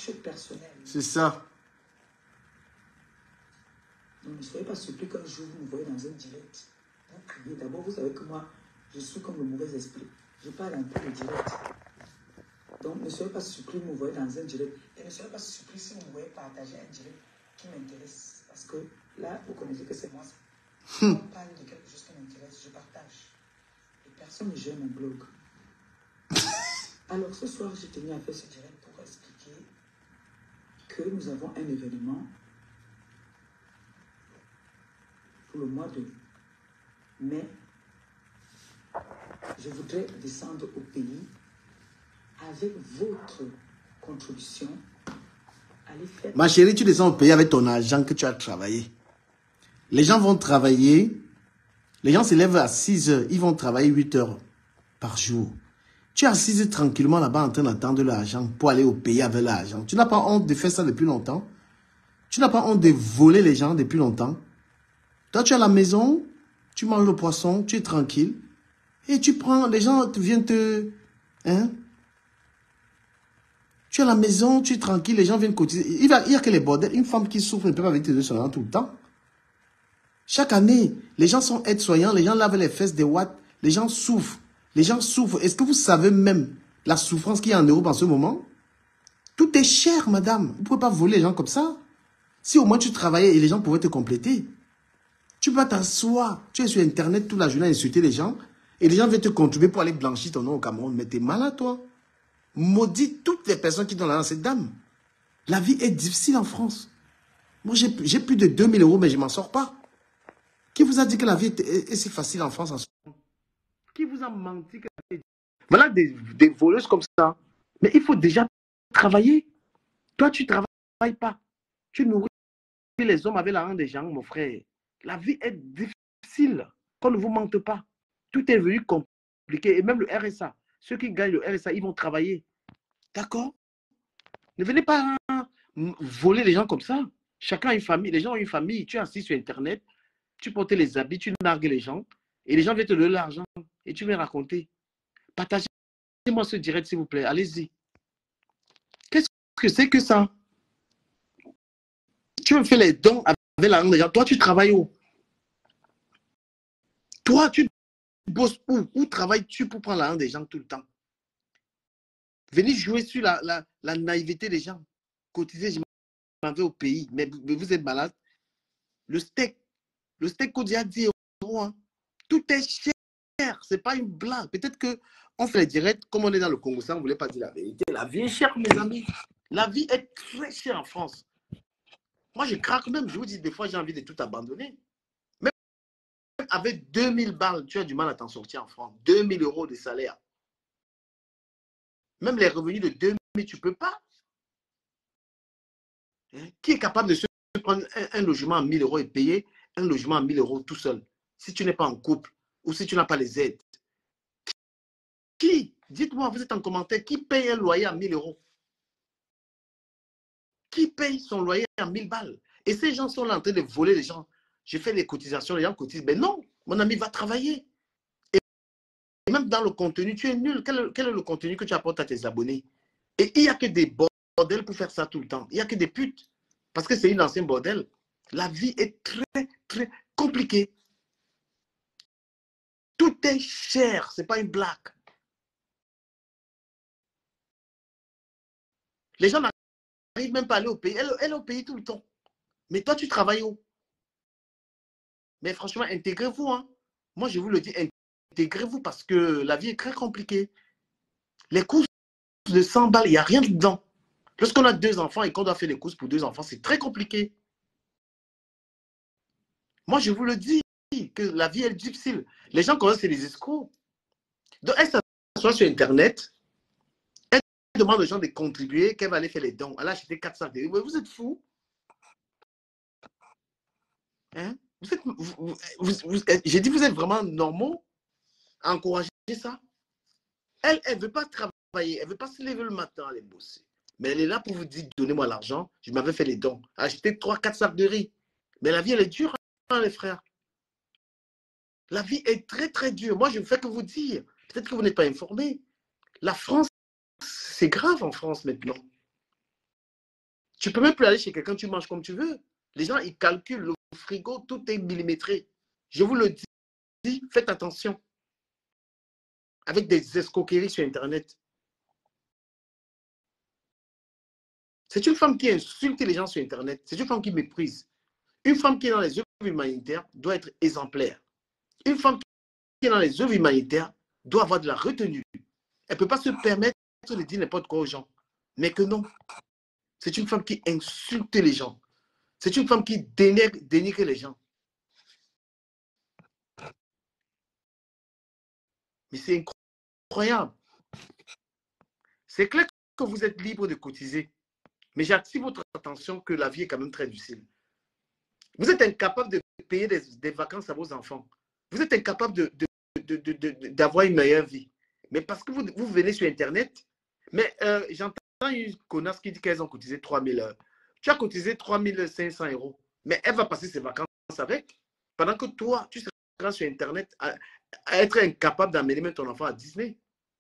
choses personnelles. C'est ça. Donc, ne soyez pas surpris qu'un jour vous me voyez dans un direct. Vous criez. D'abord, vous savez que moi, je suis comme le mauvais esprit. Je parle un peu de direct. Donc, ne soyez pas surpris de me voyez dans un direct. Et ne soyez pas surpris si vous me voyez partager un direct qui m'intéresse. Parce que là, vous connaissez que c'est moi. Quand on parle de quelque chose qui m'intéresse, je partage. Et personne ne gère mon blog. Alors, ce soir, j'ai tenu à faire ce direct pour expliquer que nous avons un événement pour le mois de mai. Je voudrais descendre au pays avec votre contribution. Allez faire... Ma chérie, tu descends au pays avec ton argent que tu as travaillé. Les gens vont travailler. Les gens se lèvent à 6 heures. Ils vont travailler 8 heures par jour. Tu es assise tranquillement là-bas en train d'attendre l'argent pour aller au pays avec l'argent. Tu n'as pas honte de faire ça depuis longtemps? Tu n'as pas honte de voler les gens depuis longtemps? Toi, tu es à la maison, tu manges le poisson, tu es tranquille. Et tu prends, les gens viennent te... Hein? Tu es à la maison, tu es tranquille, les gens viennent cotiser. Il y a que les bordels. Une femme qui souffre ne peut pas avec tes deux soignants tout le temps. Chaque année, les gens sont aides-soignants, les gens lavent les fesses des watts, les gens souffrent. Les gens souffrent. Est-ce que vous savez même la souffrance qu'il y a en Europe en ce moment? Tout est cher, madame. Vous ne pouvez pas voler les gens comme ça. Si au moins tu travaillais et les gens pouvaient te compléter. Tu peux pas t'asseoir. Tu es sur Internet toute la journée à insulter les gens. Et les gens viennent te contribuer pour aller blanchir ton nom au Cameroun. Mais t'es malade, toi. Maudit toutes les personnes qui donnent l'argent à cette dame. La vie est difficile en France. Moi, j'ai plus de 2000 euros, mais je ne m'en sors pas. Qui vous a dit que la vie est si facile en France en ce moment? Qui vous a menti que la vie est... Voilà des voleuses comme ça. Mais il faut déjà travailler. Toi, tu ne travailles pas. Tu nourris les hommes avec l'argent des gens, mon frère. La vie est difficile. Qu'on ne vous mente pas. Tout est devenu compliqué. Et même le RSA. Ceux qui gagnent le RSA, ils vont travailler. D'accord? Ne venez pas voler les gens comme ça. Chacun a une famille. Les gens ont une famille. Tu es assis sur Internet. Tu portes les habits. Tu nargues les gens. Et les gens viennent te donner l'argent. Et tu viens raconter. Partagez-moi ce direct, s'il vous plaît. Allez-y. Qu'est-ce que c'est que ça? Tu me fais les dons avec l'argent des gens. Toi, tu travailles où? Toi, tu bosses où? Où travailles-tu pour prendre l'argent des gens tout le temps? Venez jouer sur la naïveté des gens. Cotiser, je m'en vais au pays. Mais vous êtes malade. Le steak coûte déjà 10 euros. Hein. Tout est cher. Ce n'est pas une blague. Peut-être qu'on fait les directs, comme on est dans le Congo, ça, on ne voulait pas dire la vérité. La vie est chère, mes amis. La vie est très chère en France. Moi, je craque même. Je vous dis, des fois, j'ai envie de tout abandonner. Même avec 2000 balles, tu as du mal à t'en sortir en France. 2000 euros de salaire. Même les revenus de 2000, tu ne peux pas. Hein? Qui est capable de se prendre un logement à 1000 euros et payer un logement à 1000 euros tout seul? Si tu n'es pas en couple ou si tu n'as pas les aides. Qui? Dites-moi, vous êtes en commentaire, qui paye un loyer à 1000 euros? Qui paye son loyer à 1000 balles? Et ces gens sont là en train de voler les gens. Je fais les cotisations, les gens cotisent. Mais non, mon ami va travailler. Et même dans le contenu, tu es nul. Quel est le contenu que tu apportes à tes abonnés? Et il n'y a que des bordels pour faire ça tout le temps. Il n'y a que des putes. Parce que c'est une ancienne bordel. La vie est très, très compliquée. Tout est cher. Ce n'est pas une blague. Les gens n'arrivent même pas à aller au pays. Elle est au pays tout le temps. Mais toi, tu travailles où? Mais franchement, intégrez-vous. Hein. Moi, je vous le dis, intégrez-vous parce que la vie est très compliquée. Les courses de 100 balles, il n'y a rien dedans. Lorsqu'on a 2 enfants et qu'on doit faire les courses pour 2 enfants, c'est très compliqué. Moi, je vous le dis, que la vie est difficile. Les gens comme ça, c'est des escrocs. Donc, elle s'assoit sur Internet, elle demande aux gens de contribuer, qu'elle va aller faire les dons. Elle a acheté 4 sacs de riz. Vous êtes fous? Hein? J'ai dit, vous êtes vraiment normaux à encourager ça? Elle ne veut pas travailler, elle ne veut pas se lever le matin, aller bosser. Mais elle est là pour vous dire, donnez-moi l'argent. Je m'avais fait les dons. Acheter 3-4 sacs de riz. Mais la vie, elle est dure, hein, les frères. La vie est très, très dure. Moi, je ne fais que vous dire. Peut-être que vous n'êtes pas informés. La France, c'est grave en France maintenant. Tu peux même plus aller chez quelqu'un, tu manges comme tu veux. Les gens, ils calculent le frigo, tout est millimétré. Je vous le dis, faites attention. Avec des escroqueries sur Internet. C'est une femme qui insulte les gens sur Internet. C'est une femme qui méprise. Une femme qui est dans les œuvres humanitaires doit être exemplaire. Une femme qui est dans les œuvres humanitaires doit avoir de la retenue. Elle ne peut pas se permettre de dire n'importe quoi aux gens. Mais que non. C'est une femme qui insulte les gens. C'est une femme qui dénigre les gens. Mais c'est incroyable. C'est clair que vous êtes libre de cotiser. Mais j'attire votre attention que la vie est quand même très difficile. Vous êtes incapable de payer des vacances à vos enfants. Vous êtes incapable d'avoir une meilleure vie. Mais parce que vous venez sur Internet, mais j'entends une connasse qui dit qu'elles ont cotisé 3 000 heures. Tu as cotisé 3 500 €. Mais elle va passer ses vacances avec. Pendant que toi, tu seras sur Internet à être incapable d'amener même ton enfant à Disney.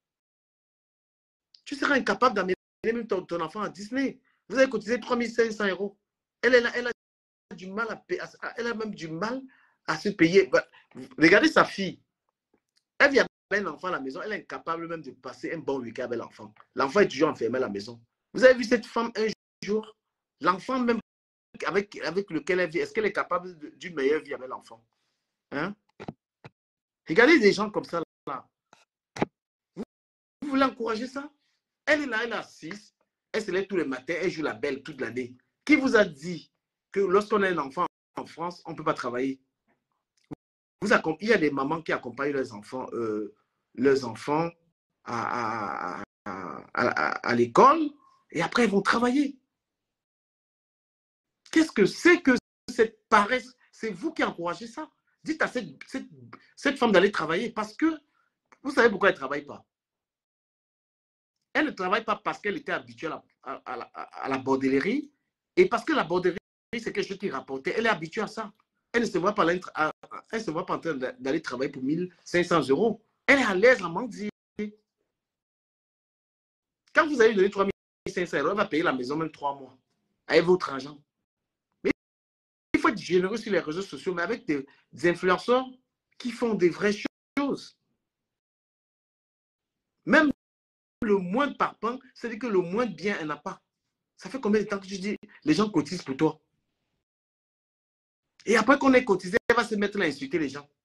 Tu seras incapable d'amener même ton enfant à Disney. Vous avez cotisé 3 500 €. Elle a du mal à payer, elle a même du mal à se payer. Regardez sa fille. Elle vient avec un enfant à la maison. Elle est incapable même de passer un bon week-end avec l'enfant. L'enfant est toujours enfermé à la maison. Vous avez vu cette femme un jour? L'enfant même avec lequel elle vit, est-ce qu'elle est capable d'une meilleure vie avec l'enfant? Hein? Regardez des gens comme ça là. Vous voulez encourager ça? Elle est là, elle est assise. Elle se lève tous les matins, elle joue la belle toute l'année. Qui vous a dit que lorsqu'on a un enfant en France, on ne peut pas travailler? Il y a des mamans qui accompagnent leurs enfants à l'école et après ils vont travailler. Qu'est-ce que c'est que cette paresse? C'est vous qui encouragez ça. Dites à cette femme d'aller travailler parce que vous savez pourquoi elle ne travaille pas. Elle ne travaille pas parce qu'elle était habituée à la bordellerie et parce que la bordellerie, c'est quelque chose qui rapportait. Elle est habituée à ça. Elle ne se voit pas en train d'aller travailler pour 1 500 €. Elle est à l'aise à mendier. Quand vous allez donner 3 500 €, elle va payer la maison même 3 mois avec votre argent. Mais il faut être généreux sur les réseaux sociaux, mais avec des influenceurs qui font des vraies choses. Même le moins de parpaing, c'est-à-dire que le moins de bien, elle n'a pas. Ça fait combien de temps que tu dis les gens cotisent pour toi? Et après qu'on ait cotisé, elle va se mettre là à insulter les gens.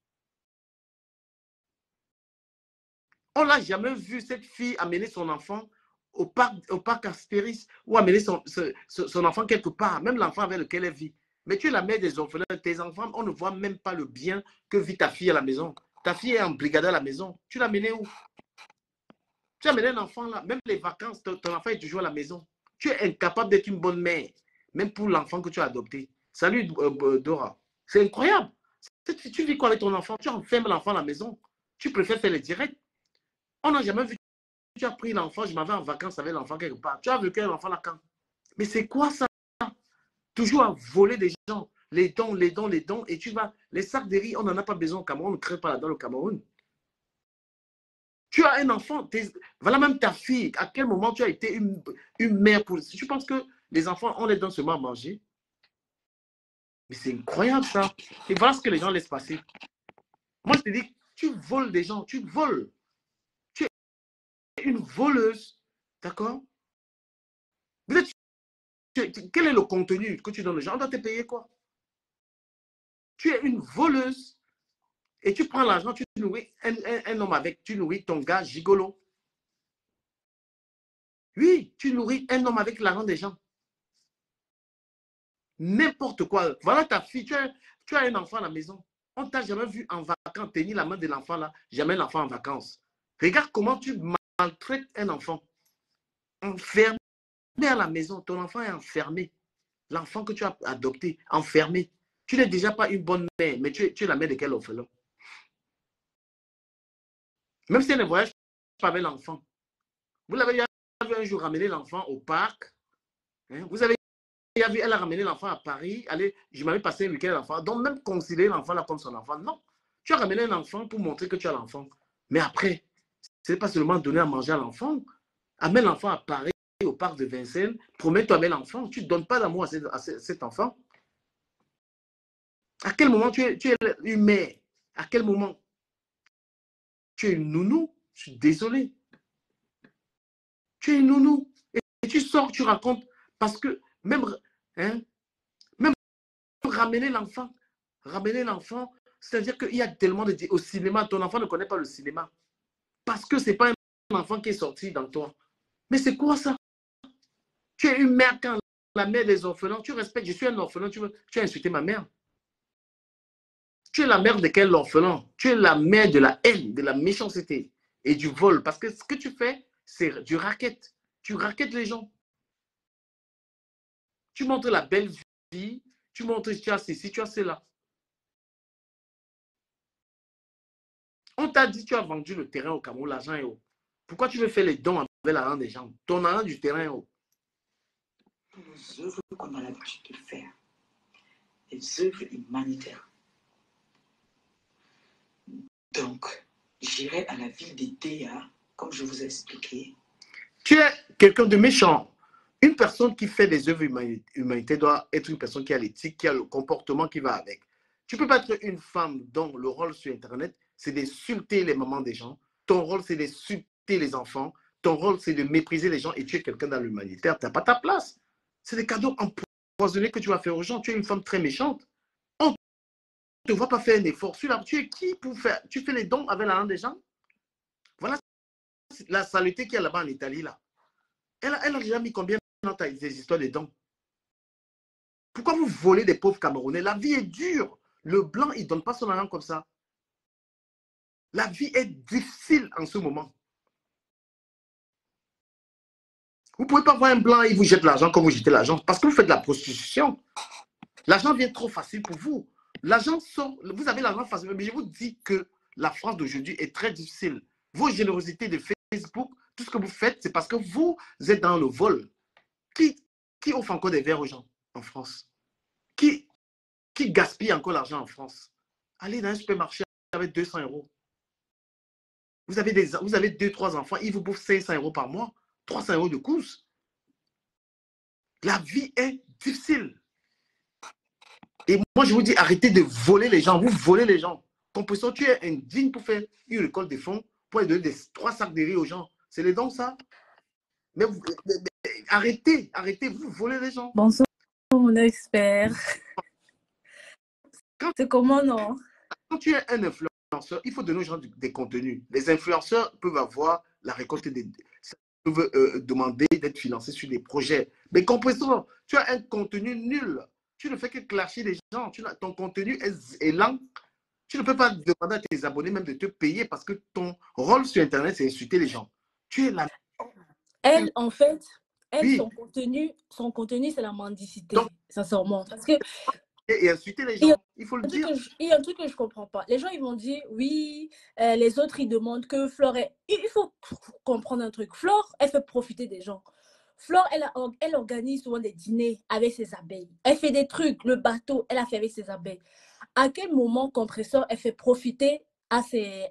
On n'a jamais vu cette fille amener son enfant au parc Astérix ou amener son enfant quelque part, même l'enfant avec lequel elle vit. Mais tu es la mère des orphelins, tes enfants, on ne voit même pas le bien que vit ta fille à la maison. Ta fille est en brigade à la maison. Tu l'as amenée où? Tu as amené un enfant là, même les vacances, ton enfant est toujours à la maison. Tu es incapable d'être une bonne mère, même pour l'enfant que tu as adopté. Salut Dora. C'est incroyable. Tu vis quoi avec ton enfant? Tu enfermes l'enfant à la maison. Tu préfères faire les directs. On n'a jamais vu. Tu as pris l'enfant, je m'en vais en vacances avec l'enfant quelque part. Tu as vécu l'enfant là quand? Mais c'est quoi ça? Toujours à voler des gens. Les dons. Et tu vas. Les sacs de riz, on n'en a pas besoin au Cameroun. On ne crée pas là dans le Cameroun. Tu as un enfant. Voilà même ta fille. À quel moment tu as été une mère pour. Tu penses que les enfants, on les donne seulement à manger? Mais c'est incroyable ça. Et voilà ce que les gens laissent passer. Moi, je te dis, tu voles des gens. Tu voles. Tu es une voleuse. D'accord? Quel est le contenu que tu donnes aux gens? On doit te payer quoi? Tu es une voleuse et tu prends l'argent, tu nourris un homme avec, tu nourris ton gars gigolo. Oui, tu nourris un homme avec l'argent des gens. N'importe quoi. Voilà ta fille, tu as un enfant à la maison. On ne t'a jamais vu en vacances tenir la main de l'enfant là, jamais l'enfant en vacances. Regarde comment tu maltraites un enfant. Enfermé à la maison, ton enfant est enfermé. L'enfant que tu as adopté, enfermé. Tu n'es déjà pas une bonne mère, mais tu es la mère de quel orphelin? Même si elle ne voyage pas avec l'enfant. Vous l'avez vu un jour ramener l'enfant au parc. Hein? Vous avez vu, elle a ramené l'enfant à Paris. Allez, je m'avais passé un week-end l'enfant. Donc, même considérer l'enfant là comme son enfant. Non. Tu as ramené un enfant pour montrer que tu as l'enfant. Mais après, ce n'est pas seulement donner à manger à l'enfant. Amène l'enfant à Paris, au parc de Vincennes, promets-toi avec l'enfant. Tu ne donnes pas d'amour à cet enfant. À quel moment tu es une mère? À quel moment? Tu es une nounou? Je suis désolé. Tu es une nounou. Et tu sors, tu racontes. Parce que même ramener l'enfant, c'est-à-dire qu'il y a tellement de... Au cinéma, ton enfant ne connaît pas le cinéma. Parce que ce n'est pas un enfant qui est sorti dans toi. Mais c'est quoi ça? Tu es une mère quand la mère des orphelins, tu respectes, je suis un orphelin, tu as insulté ma mère. Tu es la mère de quel orphelin? Tu es la mère de la haine, de la méchanceté et du vol. Parce que ce que tu fais, c'est du racket. Tu raquettes les gens. Tu montres la belle vie, tu montres tu as ceci, tu as cela. On t'a dit tu as vendu le terrain au Cameroun, l'argent est haut. Pourquoi tu veux faire les dons avec l'argent des gens? Ton argent du terrain est haut. Les œuvres qu'on a l'habitude de faire, les œuvres humanitaires. Donc, j'irai à la ville d'Edea, comme je vous ai expliqué. Tu es quelqu'un de méchant. Une personne qui fait des œuvres humanitaires doit être une personne qui a l'éthique, qui a le comportement qui va avec. Tu ne peux pas être une femme dont le rôle sur Internet, c'est d'insulter les mamans des gens. Ton rôle, c'est d'insulter les enfants. Ton rôle, c'est de mépriser les gens et tu es quelqu'un dans l'humanitaire. Tu n'as pas ta place. C'est des cadeaux empoisonnés que tu vas faire aux gens. Tu es une femme très méchante. On ne te voit pas faire un effort. Tu es qui pour faire? Tu fais les dons avec l'argent des gens? Voilà la saleté qu'il y a là-bas en Italie. Là. Elle a déjà mis combien dans des histoires de dons? Pourquoi vous volez des pauvres Camerounais? La vie est dure. Le blanc, il ne donne pas son argent comme ça. La vie est difficile en ce moment. Vous ne pouvez pas voir un blanc et vous jette l'argent comme vous jetez l'argent parce que vous faites de la prostitution. L'argent vient trop facile pour vous. L'argent sort, vous avez l'argent facile, mais je vous dis que la France d'aujourd'hui est très difficile. Vos générosités de Facebook, tout ce que vous faites, c'est parce que vous êtes dans le vol. Qui offre encore des verres aux gens en France? Qui gaspille encore l'argent en France? Allez dans un supermarché avec 200 euros. Vous avez 2-3 enfants, ils vous bouffent 500 euros par mois, 300 euros de course. La vie est difficile. Et moi, je vous dis, arrêtez de voler les gens. Vous volez les gens. Compression, tu es indigne pour faire une récolte de fonds, pour donner 3 sacs de riz aux gens. C'est les dons, ça? Mais arrêtez, vous volez les gens. Bonsoir, mon expert. C'est comment, non? Quand tu es un influenceur, il faut donner aux gens des contenus. Les influenceurs peuvent avoir la récolte peuvent demander d'être financés sur des projets. Mais Compression, tu as un contenu nul. Tu ne fais que clasher les gens. Ton contenu est lent. Tu ne peux pas demander à tes abonnés même de te payer parce que ton rôle sur Internet, c'est insulter les gens. Tu es la... Elle, en fait, oui. son contenu, c'est la mendicité, sincèrement. Parce que... Et insulter les gens, il faut le dire. Il y a un truc que je ne comprends pas. Les gens, ils vont dire, oui, les autres, ils demandent que Flore... Il faut comprendre un truc. Flore, elle fait profiter des gens. Flore, elle organise souvent des dîners avec ses abeilles. Elle fait des trucs, le bateau, elle a fait avec ses abeilles. À quel moment Compresseur, elle fait profiter à ses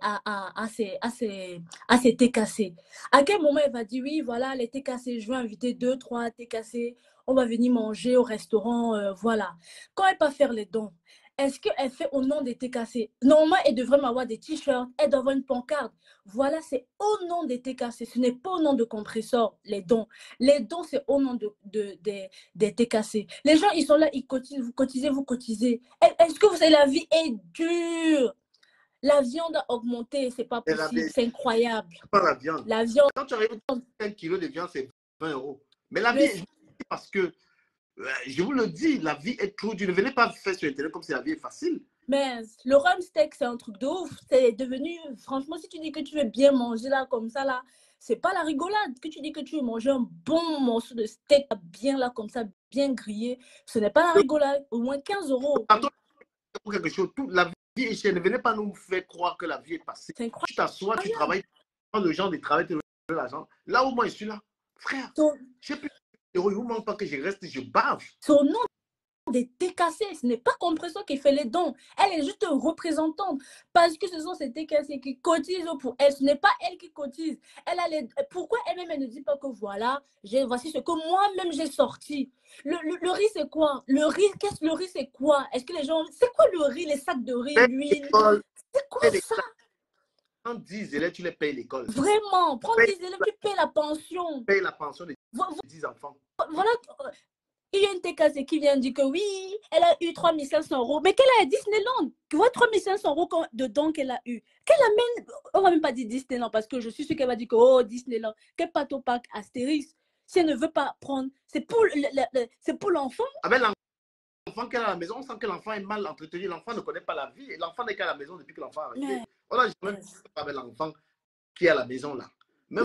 TKC? À quel moment elle va dire, oui, voilà, les TKC, je vais inviter 2-3 TKC, on va venir manger au restaurant, voilà. Quand elle va faire les dons, est-ce qu'elle fait au nom des TKC? Normalement, elle devrait m'avoir des t-shirts, elle doit avoir une pancarte. Voilà, c'est au nom des TKC. Ce n'est pas au nom de Compresseur, les dons. Les dons, c'est au nom des TKC. Les gens, ils sont là, ils cotisent, vous cotisez, vous cotisez. Est-ce que vous savez, la vie est dure? La viande a augmenté, c'est pas possible, c'est incroyable. Pas la viande. La viande. Quand tu arrives à 1 kilo de viande, c'est 20 euros. Mais la vie, parce que, je vous le dis, la vie est trop dure. Ne venez pas faire sur Internet comme si la vie est facile. Mais le rhum steak, c'est un truc de ouf. C'est devenu, franchement, si tu dis que tu veux bien manger là, comme ça, là, c'est pas la rigolade. Que tu dis que tu veux manger un bon morceau de steak bien là, comme ça, bien grillé, ce n'est pas la rigolade. Au moins 15 euros. Pour quelque chose, toute la vie est chère. Ne venez pas nous faire croire que la vie est passée. C'est incroyable. Tu t'assois, tu travailles, tu prends le gens de travail, tu donnes l'argent. Là où moi je suis là, frère, j'ai plus d'euros, il ne vous manque pas que je reste, je bave. Son nom des TKC. Ce n'est pas Compresso qui fait les dons. Elle est juste représentante. Parce que ce sont ces TKC qui cotisent pour elle. Ce n'est pas elle qui cotise. Elle a les... Pourquoi elle-même, elle ne dit pas que voilà, voici ce que moi-même j'ai sorti. Le riz, c'est quoi? Le riz, c'est quoi? Est-ce que les gens... C'est quoi le riz, les sacs de riz, l'huile? C'est quoi ça? Prends 10 élèves, tu les payes l'école. Vraiment, prends 10 élèves, tu payes la pension. Tu payes la pension des 10 enfants. Voilà. Il y a une TKC qui vient dire que oui, elle a eu 3 500 €. Mais qu'elle a à Disneyland. Tu vois 3 500 € de dons qu'elle a eu. Qu'elle amène, on va même pas dire Disneyland parce que je suis sûre qu'elle va dire que oh, Disneyland, qu'elle parte au parc Astérix. Si elle ne veut pas prendre, c'est pour l'enfant. Ah ben, l'enfant qu'elle a à la maison, on sent que l'enfant est mal entretenu. L'enfant ne connaît pas la vie. Et l'enfant n'est qu'à la maison depuis que l'enfant est arrivé. On a jamais vu avec l'enfant qui est à la maison là. Même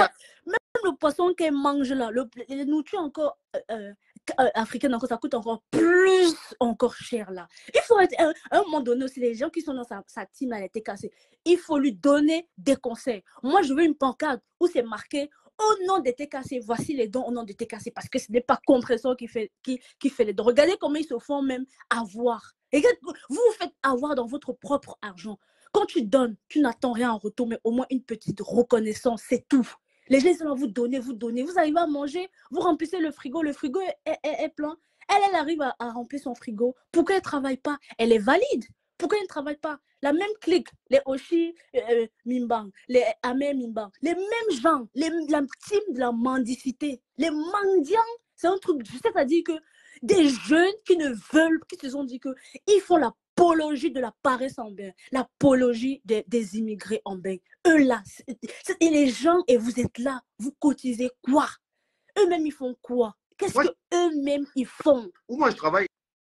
le poisson qu'elle mange là, les nourritures encore africaines, encore, ça coûte encore plus encore cher là. Il faut à un moment donné aussi, les gens qui sont dans sa team là, elle était cassée. Il faut lui donner des conseils. Moi, je veux une pancarte où c'est marqué au nom des TKC, voici les dons au nom des TKC, parce que ce n'est pas Compresso qui fait les dons. Regardez comment ils se font même avoir. Et vous vous faites avoir dans votre propre argent. Quand tu donnes, tu n'attends rien en retour, mais au moins une petite reconnaissance, c'est tout. Les gens, ils vont vous donner. Vous arrivez à manger, vous remplissez le frigo est plein. Elle arrive à remplir son frigo. Pourquoi elle ne travaille pas? Elle est valide. Pourquoi elle ne travaille pas? La même clique, les Oshi Mimbang, les Amé Mimbang, les mêmes gens, la team de la mendicité, les mendiants, c'est un truc, c'est-à-dire que des jeunes qui se sont dit qu'ils font l'apologie de la paresse en bain, l'apologie des immigrés en bain. Eux là, et les gens, et vous êtes là, vous cotisez quoi? Eux-mêmes, ils font quoi? Qu'est-ce qu'eux-mêmes, ils font? Moi, je travaille.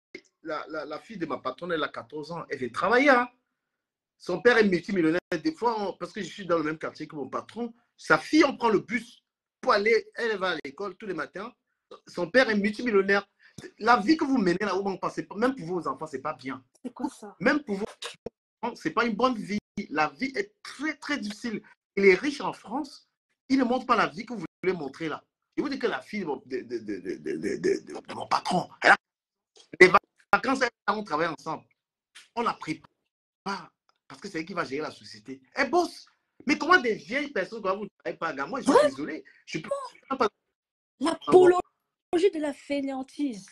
La fille de ma patronne, elle a 14 ans. Elle vient travailler. Hein. Son père est multimillionnaire. Des fois, parce que je suis dans le même quartier que mon patron, sa fille, on prend le bus pour aller. Elle va à l'école tous les matins. Son père est multimillionnaire. La vie que vous menez là où vous passez, même pour vos enfants, c'est pas bien. C'est quoi ça? Même pour vous, c'est pas une bonne vie. La vie est très, très difficile. Et les riches en France, ils ne montrent pas la vie que vous voulez montrer là. Je vous dis que la fille de mon patron, elle a des vacances, on travaille ensemble. On la prépare parce que c'est elle qui va gérer la société. Elle bosse. Mais comment des vieilles personnes, quand vous ne travaillez pas, moi, je suis désolé. Je peux pas. L'apologie de la fainéantise.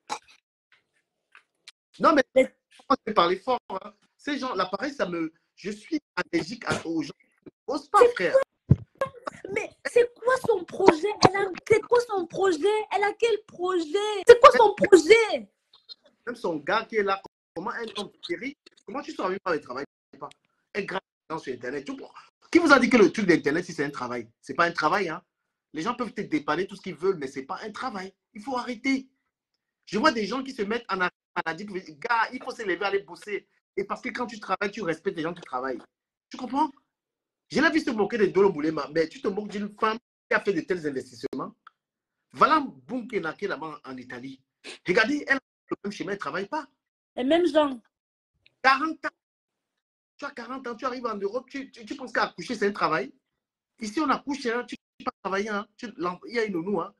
Non, mais on peut parler fort. Hein. Ces gens, l'appareil, je suis allergique aux gens. N'ose pas, frère. Mais c'est quoi son projet? C'est quoi son projet? Elle a quel projet? C'est quoi son projet? Même son gars qui est là, comment elle tombe chérie? Comment tu sors pas le travail? Elle gratte sur Internet. Qui vous a dit que le truc d'Internet, si c'est un travail? C'est pas un travail. Hein? Les gens peuvent te dépanner tout ce qu'ils veulent, mais c'est pas un travail. Il faut arrêter. Je vois des gens qui se mettent en maladie. Gars, il faut se lever, aller bosser. Et parce que quand tu travailles, tu respectes les gens qui travaillent. Tu comprends? Je l'ai vu se moquer de Dolo Boulema, mais tu te moques d'une femme qui a fait de tels investissements. Voilà Bunkenake là-bas en Italie. Regardez, elle a le même schéma, elle ne travaille pas. Les mêmes gens. 40 ans. Tu as 40 ans, tu arrives en Europe, tu penses qu'accoucher, c'est un travail. Ici, on accouche, hein, tu ne peux pas travailler. Hein, il y a une nounou. Hein.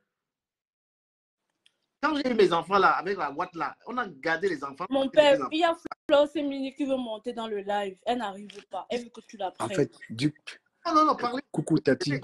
Quand j'ai eu mes enfants là, avec la boîte là, on a gardé les enfants. Mon père, il y a Flore Semini qui veut monter dans le live. Elle n'arrive pas. Elle veut que tu la prennes. En fait, Non, parlez. Coucou, Tati.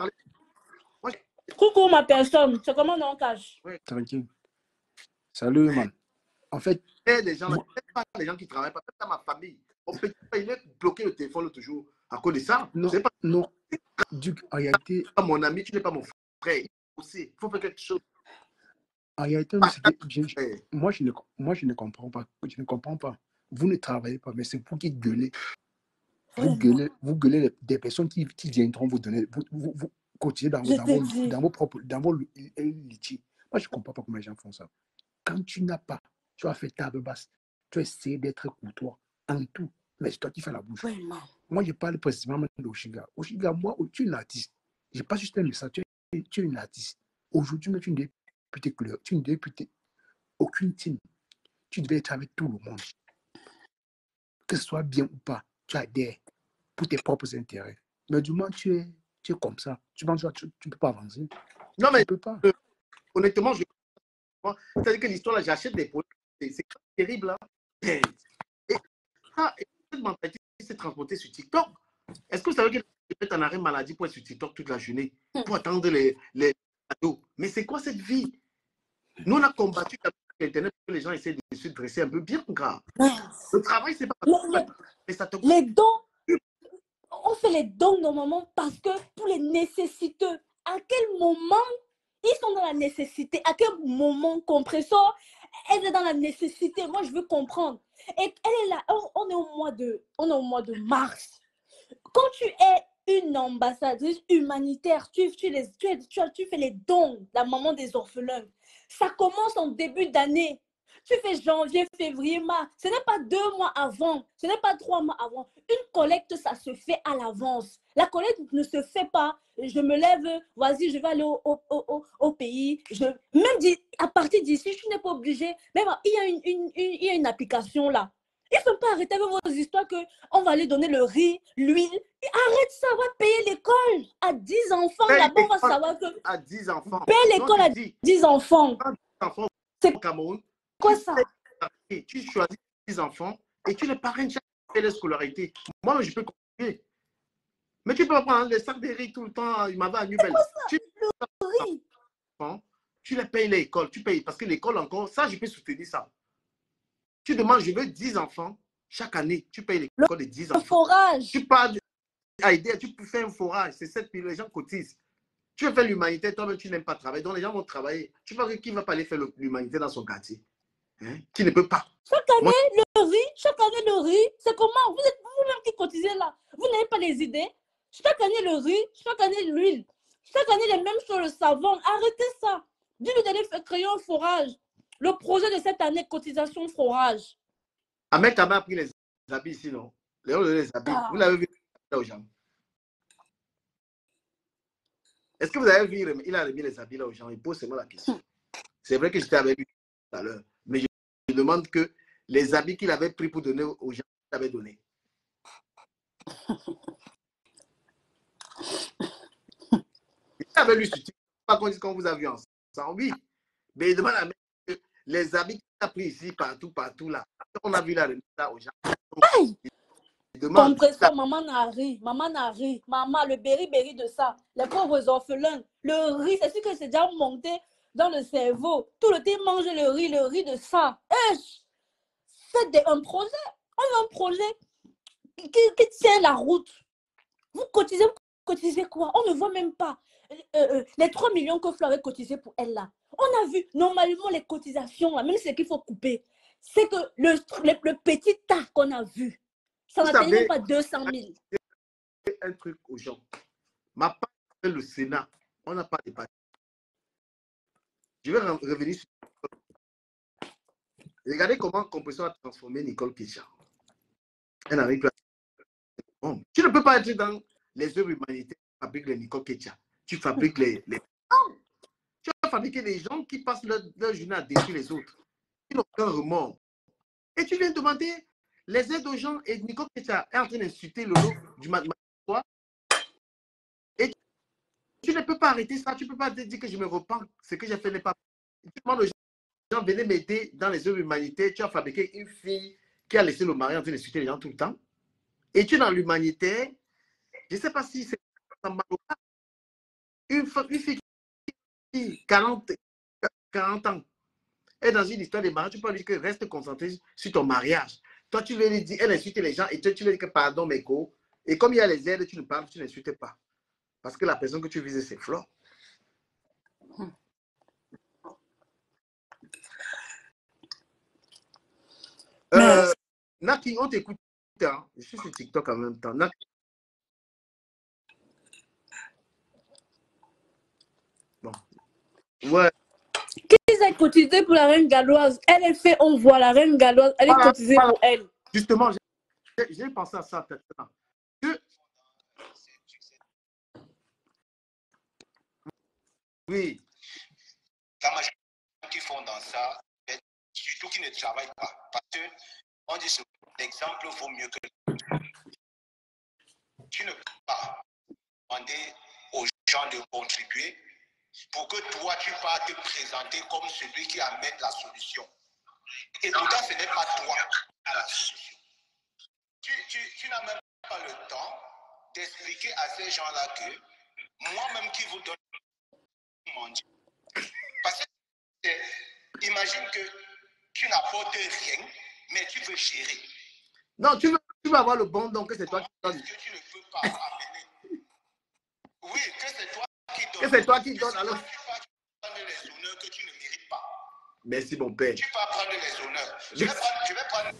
Coucou, ma personne. C'est comment on cache? Tranquille. Salut, man. En fait, les gens, pas les gens qui travaillent, pas dans ma famille. On peut bloquer le téléphone toujours à cause de ça. Non, pas... non. En réalité, pas mon ami, tu n'es pas mon frère. Il faut faire quelque chose. En réalité, moi, je ne comprends pas. Je ne comprends pas. Vous ne travaillez pas, mais c'est vous qui gueulez. Vous gueulez des personnes qui viendront vous donner. Vous continuez dans vos litiges. Moi, je ne comprends pas comment les gens font ça. Quand tu n'as pas, tu as fait table basse. Tu as essayé d'être courtois en tout. Mais c'est toi qui fais la bouche. Vraiment. Moi, je parle précisément d'Oshiga. Oshiga, moi, tu es une artiste. Je n'ai pas juste un message. Tu es une artiste. Aujourd'hui, tu es une députée, tu ne députée aucune team. Tu devais être avec tout le monde. Que ce soit bien ou pas, tu adhères pour tes propres intérêts. Mais du moins, tu es comme ça. Tu penses que tu ne peux pas avancer. Non, mais tu peux pas. Honnêtement, C'est-à-dire que l'histoire, là, j'achète des produits. C'est terrible. Hein? Et cette mentalité s'est transportée sur TikTok. Est-ce que vous savez que je peux être en arrêt maladie pour être sur TikTok toute la journée, pour attendre les cadeaux? Mais c'est quoi cette vie? Nous, on a combattu Internet pour que les gens essaient de se dresser un peu bien, gars. Le travail, c'est pas... Les dons, on fait les dons normalement parce que pour les nécessiteux, à quel moment ils sont dans la nécessité? À quel moment Compressor, elle est dans la nécessité? Moi, je veux comprendre. Et elle est là, on est au mois de mars. Quand tu es une ambassadrice humanitaire, tu fais les dons, la maman des orphelins. Ça commence en début d'année. Tu fais janvier, février, mars. Ce n'est pas 2 mois avant. Ce n'est pas 3 mois avant. Une collecte, ça se fait à l'avance. La collecte ne se fait pas. Je me lève, vas-y, je vais aller au pays. Même à partir d'ici, je n'ai pas obligé. Même, il y a une application là. Ils ne sont pas arrêtés avec vos histoires qu'on va aller donner le riz, l'huile. Arrête ça, on va payer l'école à 10 enfants. Là-bas, on va savoir que... À 10 enfants. Payer l'école à 10 enfants. C'est au Cameroun. Quoi ça? Tu choisis 10 enfants et tu les parraines chaque année de scolarité. Moi, je peux continuer. Mais tu peux pas prendre les sacs de riz tout le temps. Il m'avait à Nubel. Tu les payes l'école. Tu payes parce que l'école encore, ça, je peux soutenir ça. Tu demandes, je veux 10 enfants chaque année. Tu payes l'école de 10 enfants. Le forage. Tu parles à aider, tu peux faire un forage. C'est 7 000, les gens cotisent. Tu veux faire l'humanité, toi-même, tu n'aimes pas travailler. Donc, les gens vont travailler. Tu penses que qui va pas aller faire l'humanité dans son quartier? Hein? Qui ne peut pas. Chaque année, le riz, c'est comment? Vous-même qui cotisez là, vous n'avez pas les idées. Chaque année, le riz, chaque année, l'huile. Chaque année, les mêmes choses, le savon. Arrêtez ça. Dis-lui d'aller créer un forage. Le projet de cette année, cotisation forage. Ahmed Kama a pris les habits ici, non? Les habits. Vous l'avez vu aux gens. Est-ce que vous avez vu, il a remis les habits là aux gens? Il pose seulement la question. C'est vrai que j'étais avec lui tout à l'heure. Mais je demande que les habits qu'il avait pris pour donner aux gens, il avait donné. Il avait lu sur TikTok, pas qu'on dise qu'on vous a vu ensemble. Oui. Mais il demande à que les habits qu'il a pris ici, partout là. On a vu la remise ça aux gens. Hey! Compresseur, maman n'a ri, maman, le berry de ça, les pauvres orphelins, le riz, c'est sûr que c'est déjà monté dans le cerveau. Tout le temps, mange le riz de ça. Faites un projet, on a un projet qui tient la route. Vous cotisez quoi? On ne voit même pas. Les 3 millions que Flo avait cotisé pour elle là. On a vu, normalement, les cotisations, là, même ce qu'il faut couper, c'est que le petit tas qu'on a vu, ça n'atteigne même pas 200 000. Un truc aux gens. Ma part, le Sénat, on n'a pas débattu. Je vais revenir sur... Regardez comment Compressor a transformé Nicole Ketia. Elle n'arrive plus à... Bon. Tu ne peux pas être dans les œuvres humanitaires, tu fabriques les Nicole Ketia. Tu fabriques les... Non. Tu vas fabriquer des gens qui passent leur journée à détruire les autres. Ils n'ont aucun remords. Et tu viens demander les aides aux gens et Nicole Ketia est en train d'insulter le lot du mathématique. Et tu ne peux pas arrêter ça. Tu ne peux pas te dire que je me repens. Ce que j'ai fait n'est pas... Tu demandes aux gens, venez m'aider dans les œuvres humanitaires. Tu as fabriqué une fille qui a laissé le mari en train d'insulter les gens tout le temps. Et tu es dans l'humanitaire. Je ne sais pas si c'est une fille qui 40 ans est dans une histoire de mariage. Tu peux lui dire que reste concentré sur ton mariage. Toi, tu veux lui dire, elle insulte les gens et toi, tu lui dis que pardon, mes go. Et comme il y a les aides, tu ne parles, tu n'insultes pas. Parce que la personne que tu vises, c'est Flo. Naki, on t'écoute. Hein? Je suis sur TikTok en même temps. Naki. Bon. Ouais. Qu'ils aient cotisé pour la reine galloise. Elle est fait, on voit la reine galloise. Elle est cotisée pour elle. Justement, j'ai pensé à ça peut-être. Oui. La majorité qui font dans ça, surtout qui ne travaillent pas. Parce qu'on dit que l'exemple vaut mieux que l'autre. Tu ne peux pas demander aux gens de contribuer pour que toi, tu vas te présenter comme celui qui amène la solution. Et pourtant, ce n'est pas toi qui as la solution. Tu n'as même pas le temps d'expliquer à ces gens-là que moi-même qui vous donne mon Dieu. Parce que imagine que tu n'apportes rien, mais tu veux gérer. Non, tu veux avoir le bon don que c'est toi qui donne. Est-ce que tu ne peux pas amener? Oui, que c'est toi qui donne. Que c'est toi qui donne alors. Tu vas prendre les honneurs que tu ne mérites pas. Merci mon père. Tu vas prendre les honneurs. Je vais prendre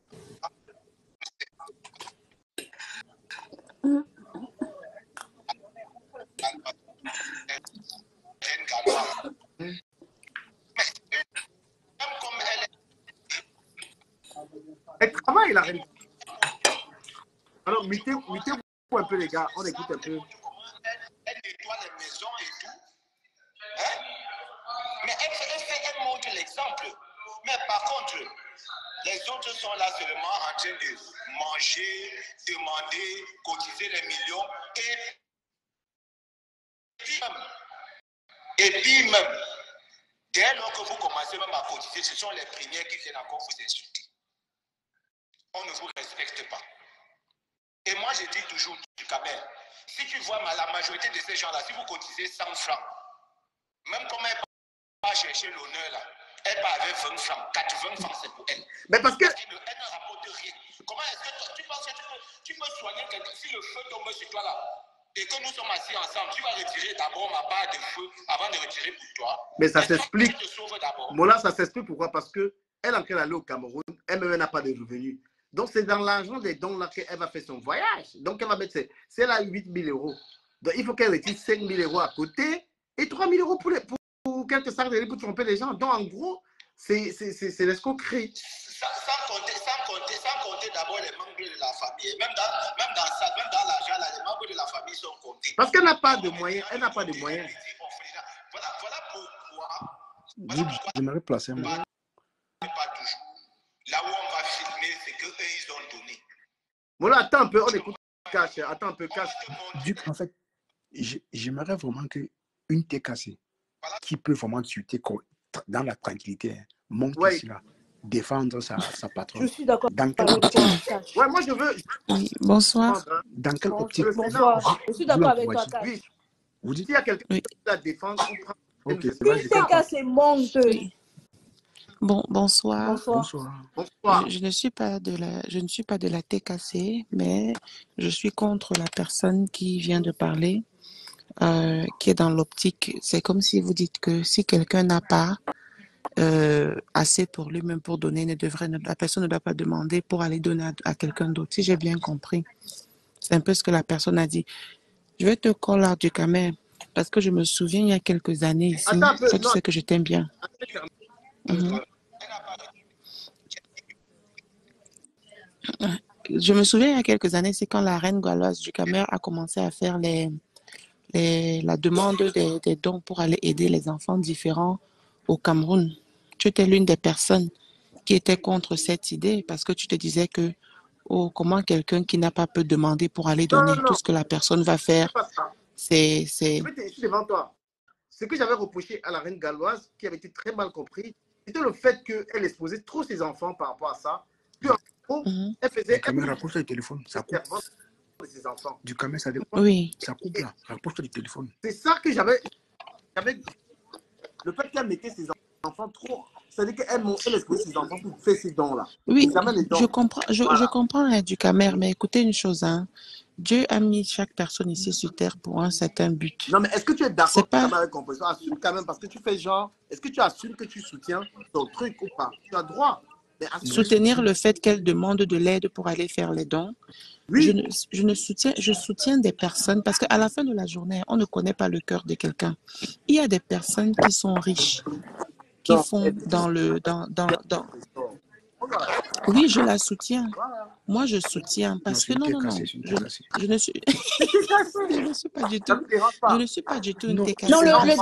Elle travaille, la reine. Alors, mettez-vous un peu, les gars. On écoute un peu. Elle nettoie les maisons et tout. Hein? Mais elle montre l'exemple. Mais par contre, les autres sont là seulement en train de manger, demander, cotiser les millions. Et puis même, dès lors que vous commencez même à cotiser, ce sont les premiers qui viennent encore vous insulter. On ne vous respecte pas. Et moi, je dis toujours, Ducamel, si tu vois la majorité de ces gens-là, si vous cotisez 100 francs, même comme elle va chercher l'honneur là, elle va avec 20 francs, 80 francs, c'est pour elle. Mais parce qu'elle ne rapporte rien. Comment est-ce que tu penses que tu peux soigner quelqu'un si le feu tombe sur toi là et que nous sommes assis ensemble, tu vas retirer d'abord ma barre de feu avant de retirer pour toi. Mais ça s'explique. Tu te sauves d'abord. Mola, ça s'explique pourquoi? Parce que elle en train d'aller au Cameroun, elle-même n'a pas de revenus. Donc, c'est dans l'argent des dons là qu'elle va faire son voyage. Donc, elle va mettre, si elle a 8 000 euros, donc il faut qu'elle retire 5 000 euros à côté et 3 000 euros pour quelques sacs de riz pour tromper les gens. Donc, en gros, c'est l'escroquerie. Sans compter d'abord les membres de la famille. Même dans l'argent, là, les membres de la famille sont comptés. Parce qu'elle n'a pas de moyens. Elle n'a pas de moyens. Voilà pourquoi. J'aimerais placer moi. Pas toujours. Là où on va filmer, c'est qu'eux, ils ont donné. Voilà, attends un peu, on écoute Cash. Attends un peu, Cash. Duc, en fait, j'aimerais vraiment qu'une TKC qui peut vraiment discuter dans la tranquillité, monte ici là, défendre sa patronne. Je suis d'accord avec toi. Ouais, moi je veux. Oui, bonsoir. Dans quelle optique? Bonsoir. Je suis d'accord avec toi, Cash. Oui. Vous dites? S'il y a quelqu'un Oui. qui la défend, on prend. Ok, c'est Une TKC monte. Oui. Bon, bonsoir. Bonsoir. Bonsoir. Je ne suis pas de la TKC, mais je suis contre la personne qui vient de parler, qui est dans l'optique. C'est comme si vous dites que si quelqu'un n'a pas assez pour lui-même pour donner, la personne ne doit pas demander pour aller donner à quelqu'un d'autre. Si j'ai bien compris, c'est un peu ce que la personne a dit. Je vais te coller du Camer parce que je me souviens il y a quelques années ici. Attends un peu, Ça, tu sais que je t'aime bien. Je me souviens il y a quelques années, c'est quand la reine galloise du Camer a commencé à faire la demande des dons pour aller aider les enfants différents au Cameroun. Tu étais l'une des personnes qui était contre cette idée parce que tu te disais que comment quelqu'un qui n'a pas peut demander pour aller donner tout ce que la personne va faire, c'est... Je vais te devant toi. Ce que j'avais reproché à la reine galloise, qui avait été très mal compris, c'était le fait qu'elle exposait trop ses enfants par rapport à ça. Puis en gros, elle faisait... Du Camer, rapproche-toi du téléphone, ça coupe. Ses enfants. Du Camer, ça dépend. Oui. Ça coupe là, rapproche-toi du téléphone. C'est ça que j'avais... Le fait qu'elle mettait ses enfants trop... C'est-à-dire qu'elle exposait ses enfants pour faire ces dons-là. Oui, je comprends, je comprends du Camer, mais écoutez une chose, hein. Dieu a mis chaque personne ici sur terre pour un certain but. Non, mais est-ce que tu es d'accord pas... avec compris? Assume quand même, parce que tu fais genre... Est-ce que tu assumes que tu soutiens ton truc ou pas? Tu as droit. Soutenir le fait qu'elle demande de l'aide pour aller faire les dons. Oui. Je soutiens des personnes parce qu'à la fin de la journée, on ne connaît pas le cœur de quelqu'un. Il y a des personnes qui sont riches, qui font Oui, je la soutiens. Moi, je soutiens parce que non, je ne suis pas du tout. Je ne suis pas du tout une TKC. Non,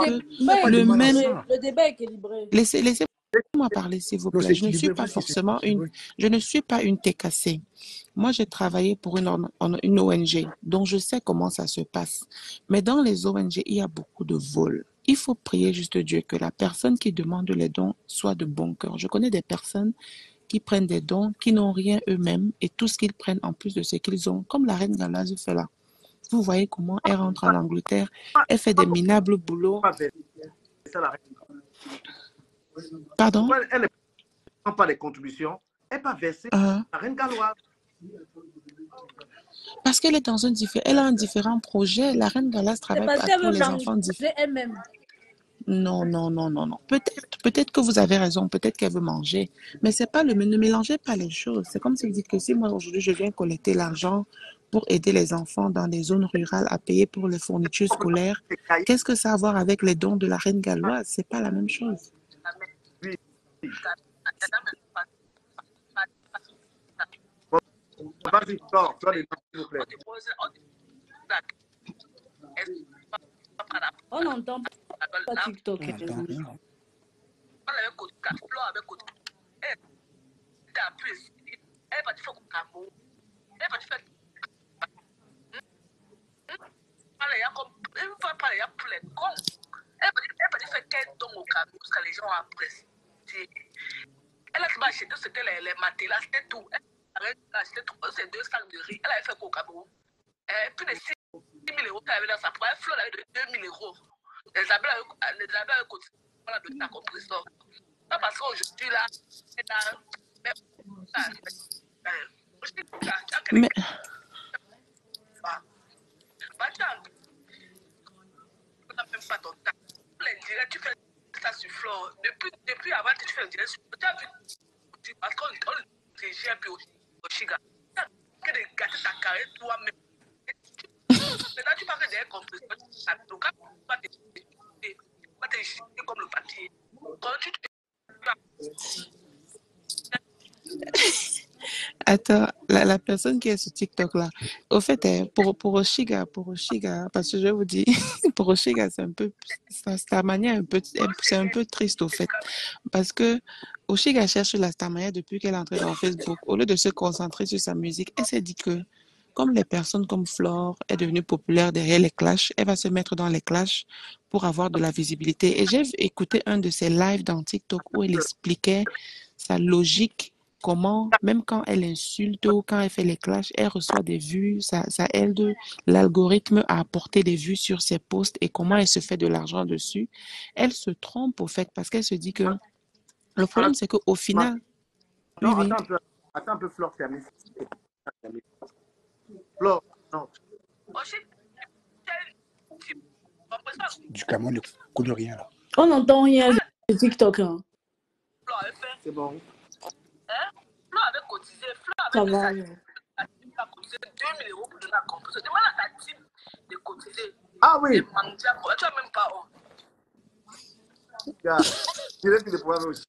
le débat est équilibré. Laissez-moi parler, s'il vous plaît. Je ne suis pas forcément je ne suis pas une TKC. Moi, j'ai travaillé pour une ONG, donc je sais comment ça se passe. Mais dans les ONG, il y a beaucoup de vols. il faut prier juste Dieu que la personne qui demande les dons soit de bon cœur. Je connais des personnes qui prennent des dons, qui n'ont rien eux-mêmes et tout ce qu'ils prennent en plus de ce qu'ils ont, comme la reine Galaze fait là. Vous voyez comment elle rentre en Angleterre, elle fait des minables boulots. Pardon? Pourquoi elle ne prend pas les contributions? Elle n'est pas versée la reine galloise. Parce qu'elle est dans elle a un différent projet. La reine Galaze travaille parce qu'elle pour veut les enfants différents. elle-même. Non. Peut-être que vous avez raison, peut-être qu'elle veut manger, mais c'est pas ne mélangez pas les choses. C'est comme si vous dites que si moi aujourd'hui je viens collecter l'argent pour aider les enfants dans les zones rurales à payer pour les fournitures scolaires, qu'est-ce que ça a à voir avec les dons de la reine galloise? C'est pas la même chose. Oui. Vas-y, sors les noms, s'il vous plaît. On n'entend pas TikTok. Elle a acheté c'était les matelas, c'était tout. Elle a acheté ces 2 sacs de riz. Elle avait fait quoi au Cameroun? Plus de 6 000 euros qu'elle avait dans sa poche. Flo avait donné 2 000 euros. Les abeilles avaient cotisé. On a donné la compresseur. Pas parce qu'aujourd'hui, là, Mais... pas ton temps. Tu fais ça sur Flore. Depuis avant que tu fais le direct, tu as vu. Parce qu'on régit un peu au Chiga. Que de gâter ta carrière toi-même. Maintenant, tu parles des compressions. Donc, quand tu vas te jeter comme le papier. Quand tu Attends, la personne qui est sur TikTok là, au fait, pour Oshiga, parce que je vous dis, pour Oshiga, sa manière c'est un peu triste au fait, parce que Oshiga cherche la Starmania depuis qu'elle est entrée dans Facebook. Au lieu de se concentrer sur sa musique, elle s'est dit que comme les personnes comme Flore est devenue populaire derrière les clashs, elle va se mettre dans les clashs pour avoir de la visibilité. Et j'ai écouté un de ses lives dans TikTok où elle expliquait sa logique. Comment, même quand elle insulte ou quand elle fait les clashs, elle reçoit des vues, ça aide l'algorithme à apporter des vues sur ses posts et comment elle se fait de l'argent dessus. Elle se trompe au fait parce qu'elle se dit que le problème c'est qu'au final... Non, oui. Attends un peu, Flore, termine. Flore, non. Du Cameroun ne connaît rien là. On n'entend rien de TikTok. Hein. C'est bon. Flo avait cotisé, Ça va. cotisé 2 000 euros pour donner la compensation. Demande à ta team de cotiser. Ah oui. Tu n'as même pas honte. Je vais te le pouvoir aussi.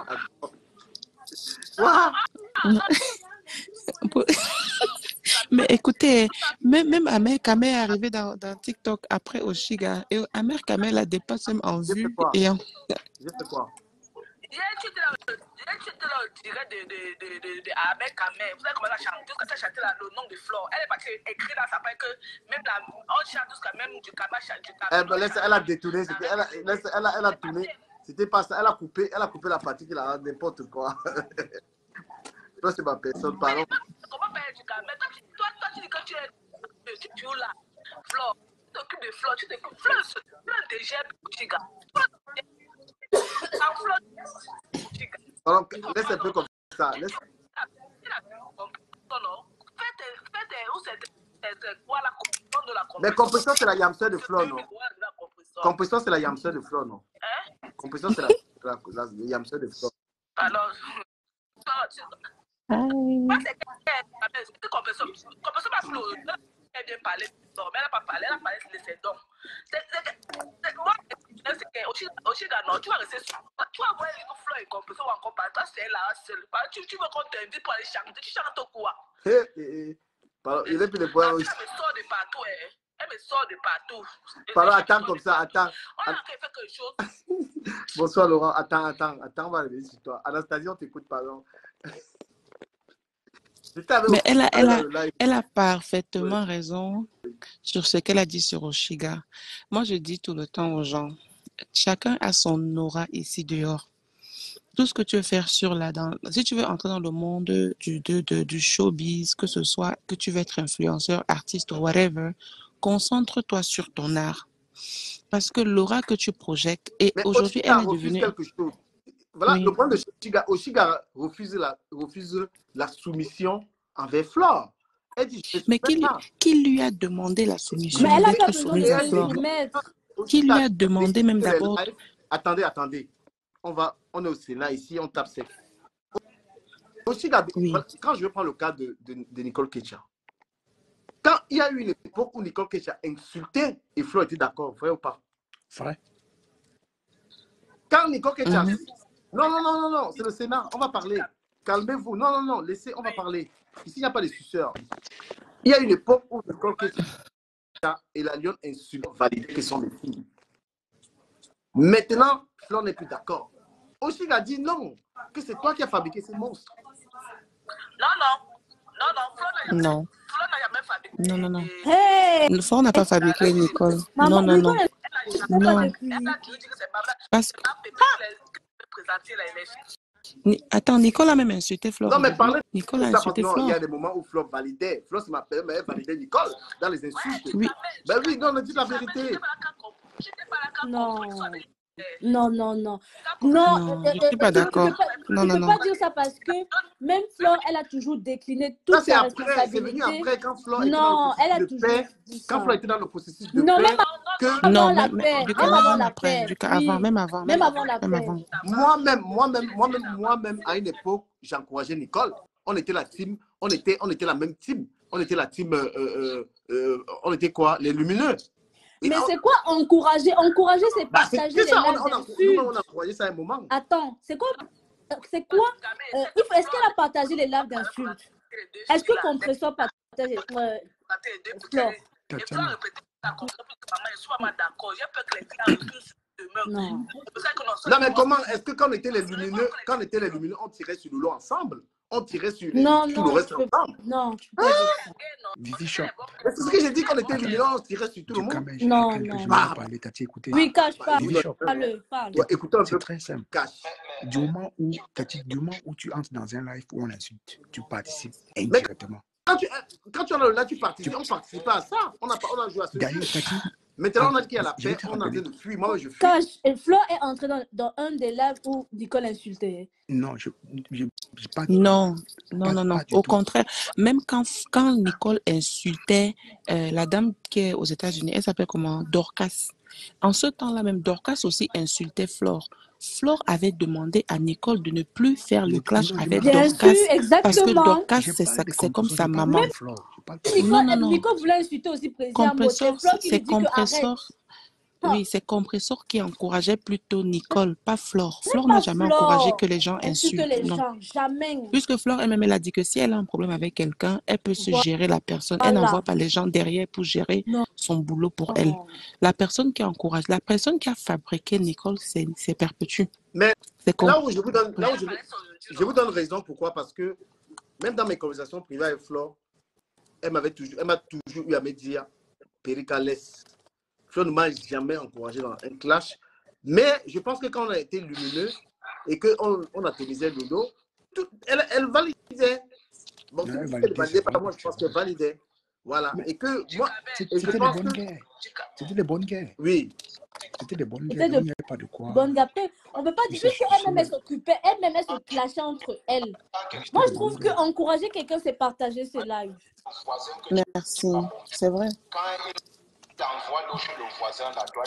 Mais écoutez, même Amer Kamel est arrivé dans TikTok après Oshiga. Et Amer Kamel la dépasse même en vue. Et en... Je fais quoi? Hier, tu étais là au direct de Amer Kamel. Vous avez commencé à chanter, jusqu'à chanter le nom de Flore. Elle est partie écrire dans sa page que même on chante jusqu'à même du Kama. Elle a détourné. Elle a tourné. C'était pas ça. Elle a coupé la partie qui la n'importe quoi. Toi, c'est ma personne, pardon. Comment faire du Kama? Toi, tu dis que tu joues là. Flore, tu t'occupes de Flore. Tu t'occupes de Flore. Tu es déjà Pardon, laisse un peu comme ça. Mais compression, c'est la yamseur de Flore, non? Compression, c'est la yamseur de Flore, non? Compression, c'est la yamseur de Flore. Alors, compression pas Flore. Elle vient parler, mais elle n'a pas parlé, elle a parlé de ses dons. Moi, Oshiga, non, tu vas rester sur. Tu vas voir les Flore et compression en combat. Toi, c'est là, seul. Tu veux qu'on t'invite pour aller chanter. Tu chantes quoi? Pardon, il est plus de points aussi. Elle me sort de partout, Elle me sort de partout. Pardon, attends comme ça, attends. On a fait quelque chose. Bonsoir Laurent, attends, on va revenir sur toi. Anastasie, on t'écoute, pardon. Mais elle a parfaitement raison sur ce qu'elle a dit sur Oshiga. Moi, je dis tout le temps aux gens, chacun a son aura ici dehors. Tout ce que tu veux faire si tu veux entrer dans le monde du showbiz, que ce soit que tu veux être influenceur, artiste ou whatever, concentre-toi sur ton art. Parce que l'aura que tu projettes, et Mais aujourd'hui, Oshiga elle est refuse devenue... quelque chose. Voilà, Oui. le problème de Oshiga. Oshiga refuse la soumission envers Flore. Elle dit, je ne Mais soumets pas. qui lui a demandé la soumission? Mais Je elle ne n'a vais pas plus besoin de soumise à se Flore. soumettre. Qui lui Oshiga a demandé même les d'abord... lives. Attendez. On est au Sénat ici, on tape ses. Oshiga, Oui. quand je vais prendre le cas de Nicole Ketia, quand il y a eu une époque où Nicole Ketia insultait et Flo était d'accord, vrai ou pas? Vrai. Quand Nicole Ketia... Non, c'est le Sénat, on va parler. Calmez-vous. Non, laissez, on va parler. Ici, il n'y a pas de suceurs. Il y a une époque où Nicole Ketia et la Lyon insultent, validé que sont les filles. Maintenant, Flo n'est plus d'accord. Oshiga a dit non, que c'est toi qui as fabriqué ces monstres. Non. Non. Hey! Flore n'a pas fabriqué Nicole. Maman, Non. Nicole, elle ne pas Non. depuis. Parce que... Attends, Nicole a même insulté Flore. Non, mais parlez Nicole de a ça, insulté parce que non, il y Flore. a des moments où Flo validait. Flo, c'est ma père, mais elle validait Nicole dans les insultes. Oui. Ben oui, non, dis la vérité. Non. Non, je suis pas d'accord. Tu peux pas dire ça parce que même Flore, elle a toujours décliné toute Ça, c'est sa après, c'est responsabilité. venu après quand Flo était Non, dans elle a le processus de toujours paix. dit ça. Quand Flo était dans le processus de Non, paix, même que avant Non, la même paix. Lucas, Même avant même la après. paix. Lucas, Oui. avant, même avant. Même avant la Même paix. avant. moi-même, à une époque, j'encourageais Nicole. On était la team, on était la même team. On était la team, on était quoi? Les lumineux. Et Mais c'est quoi encourager? Encourager, c'est bah, partager c'est les ça, lives on a encouragé ça à un moment. Attends, c'est quoi? Est-ce qu'elle a partagé les lives d'insultes? Est-ce que Compressor partage Flore? Tatiana. Non. Non, mais comment? Est-ce que quand on était les lumineux, on tirait sur le lot ensemble? On tirait sur tout le reste ensemble? Non, tu peux pas dire ça. Vivi Shop. C'est ce que j'ai dit, quand on était lumineux, on tirait sur tout le monde. Non. Je vais parler, Tati, écoutez. Oui, cache pas. Vivi Shop. Parle. Ouais, écoutez un C'est peu. très simple. Cache. Du moment où tu entres dans un live où on insulte, tu participes indirectement. Quand tu es dans le live, tu participes. On participait à ça. On a joué à ce D'ailleurs, jeu. Tati, Maintenant, on a dit qu'il y a la je vais paix. te On a rappeler. dit de fuir. Moi, je fuis. Cache. Et Flore est entrée dans un des lives où Nicole insultait. Non, je pas. Non. Pas du Au tout. contraire, même quand Nicole insultait la dame qui est aux États-Unis, elle s'appelle comment? Dorcas. En ce temps-là, même Dorcas aussi insultait Flore. Flore avait demandé à Nicole de ne plus faire le clash avec Bien Dorcas. sûr, exactement. Parce que Dorcas, J'ai c'est parlé de comme Compressor, sa j'ai pas maman. parlé de Flore. Je parle pas de- Nicole voulait insulter aussi président Mo. C'est Compressor, Flore qui lui c'est dit que arrête. Compressor. Oui, c'est Compressor qui encourageait plutôt Nicole, pas Flore. Flore Pas n'a jamais Flore. encouragé que les gens Insulte insultent. les Non. gens, jamais. Puisque Flore elle-même, elle a dit que si elle a un problème avec quelqu'un, elle peut se gérer la personne. Elle Voilà. n'envoie pas les gens derrière pour gérer Non. son boulot pour elle. La personne qui encourage, la personne qui a fabriqué Nicole, c'est Perpétue. Mais C'est là où je vous donne raison, pourquoi? Parce que même dans mes conversations privées avec Flore, elle m'a toujours eu à me dire, Périka, laisse. Flore ne m'a jamais encouragé dans un clash. Mais je pense que quand on a été lumineux et qu'on atomisait le dos, elle validait. Bon, Non, elle elle validait, validait pas, c'est moi vrai, je pense c'est qu'elle validait. Voilà. Mais Et que moi, C'était je des pense bonnes que... guerres. C'était des bonnes guerres. Oui. C'était des bonnes C'était guerres. de Il n'y avait pas de quoi. bonne après, on peut pas dire, puisque elle-même elle s'occupait, elle-même elle se clashait entre elles. Moi, je trouve que encourager quelqu'un, c'est partager ses lives. Merci, c'est vrai. Quand il t'envoie l'eau chez le voisin, là, toi,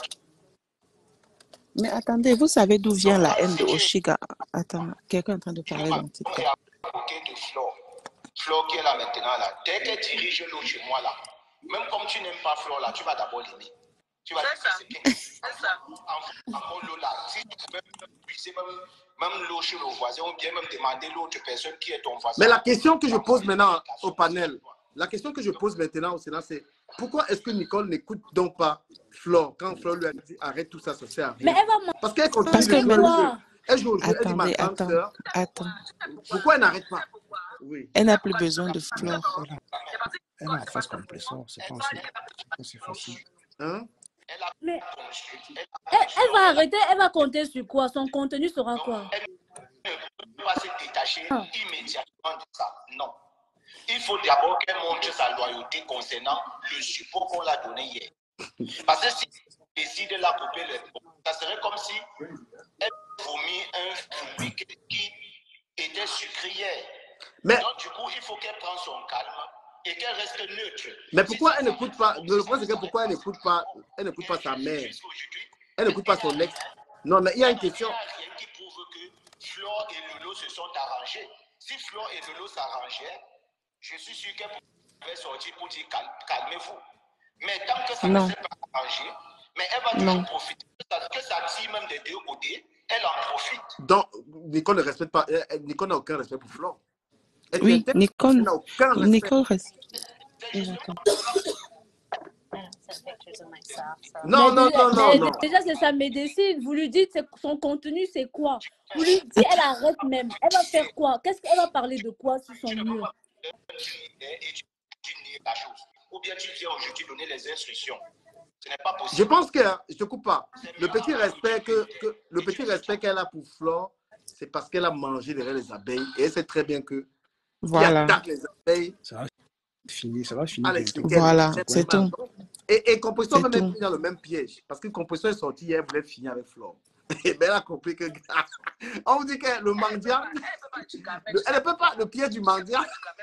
Mais attendez, vous savez d'où vient la haine de Oshiga? Attends, quelqu'un est en train de parler dans TikTok. à côté de Flo. Flo qui est là maintenant, là. Dès qu'elle dirige l'eau chez moi, là, même comme tu n'aimes pas Flo, là, tu vas d'abord l'aimer. Tu vas dire que c'est ça. En l'eau, là, si tu peux puiser même l'eau chez le voisin, ou bien même demander l'autre personne qui est ton voisin. Mais la question que je pose maintenant au panel, la question que je pose maintenant au Sénat, c'est pourquoi est-ce que Nicole n'écoute donc pas Flore quand Flore lui a dit arrête tout ça, ça sert à rien. Mais elle va Parce qu'elle continue Parce de que jouer le maintenant- jeu. Elle joue au jeu, elle dit ma Attendez, grande sœur. attends. Pourquoi elle n'arrête pas? Oui. Elle n'a plus besoin de Flore. Elle a en face Compressor, c'est pas aussi facile. Hein? Elle a Mais elle va arrêter, elle va compter sur quoi? Son contenu sera quoi? elle ne peut pas se détacher Ah. immédiatement de ça. Non. Il faut d'abord qu'elle montre sa loyauté concernant le support qu'on l'a donné hier. Parce que si elle décide de la couper les ponts, ça serait comme si elle vomit un fruit qui était sucré hier. Mais, Donc, du coup, il faut qu'elle prenne son calme et qu'elle reste neutre. mais pourquoi elle n'écoute pas? Le problème, c'est que pourquoi elle n'écoute pas sa mère? Elle n'écoute pas son ex. Non, mais il y a une question. Il n'y a rien qui prouve que Flore et Lolo se sont arrangés. Si Flore et Lolo s'arrangeaient, je suis sûr qu'elle pouvait sortir pour dire calmez-vous. Mais tant que ça ne s'est pas arrangé, mais elle va toujours profiter. Que ça tire même des deux côtés, elle en profite. Donc, Nicole ne respecte pas. Nicole n'a aucun respect pour Flore. Oui, Nicole n'a aucun respect. Nicole reste. Non. Déjà, c'est sa médecine. Vous lui dites son contenu, c'est quoi? Vous lui dites, elle arrête même. Elle va faire quoi? Qu'est-ce qu'elle va parler de quoi sur son mur? Et tu nies la chose. Ou bien tu viens aujourd'hui donner les instructions. Ce n'est pas possible. Je pense que, je ne te coupe pas, le petit respect qu'elle a pour Flore, c'est parce qu'elle a mangé derrière les abeilles. Et elle sait très bien que voilà. qui attaque les abeilles. Ça va finir. Voilà, c'est tout. Et Composition va même dans le même piège. Parce que Composition est sorti hier, elle voulait finir avec Flore. Et bien, elle a compris que. On vous dit que le mendiant. Elle ne peut pas, le piège du mendiant.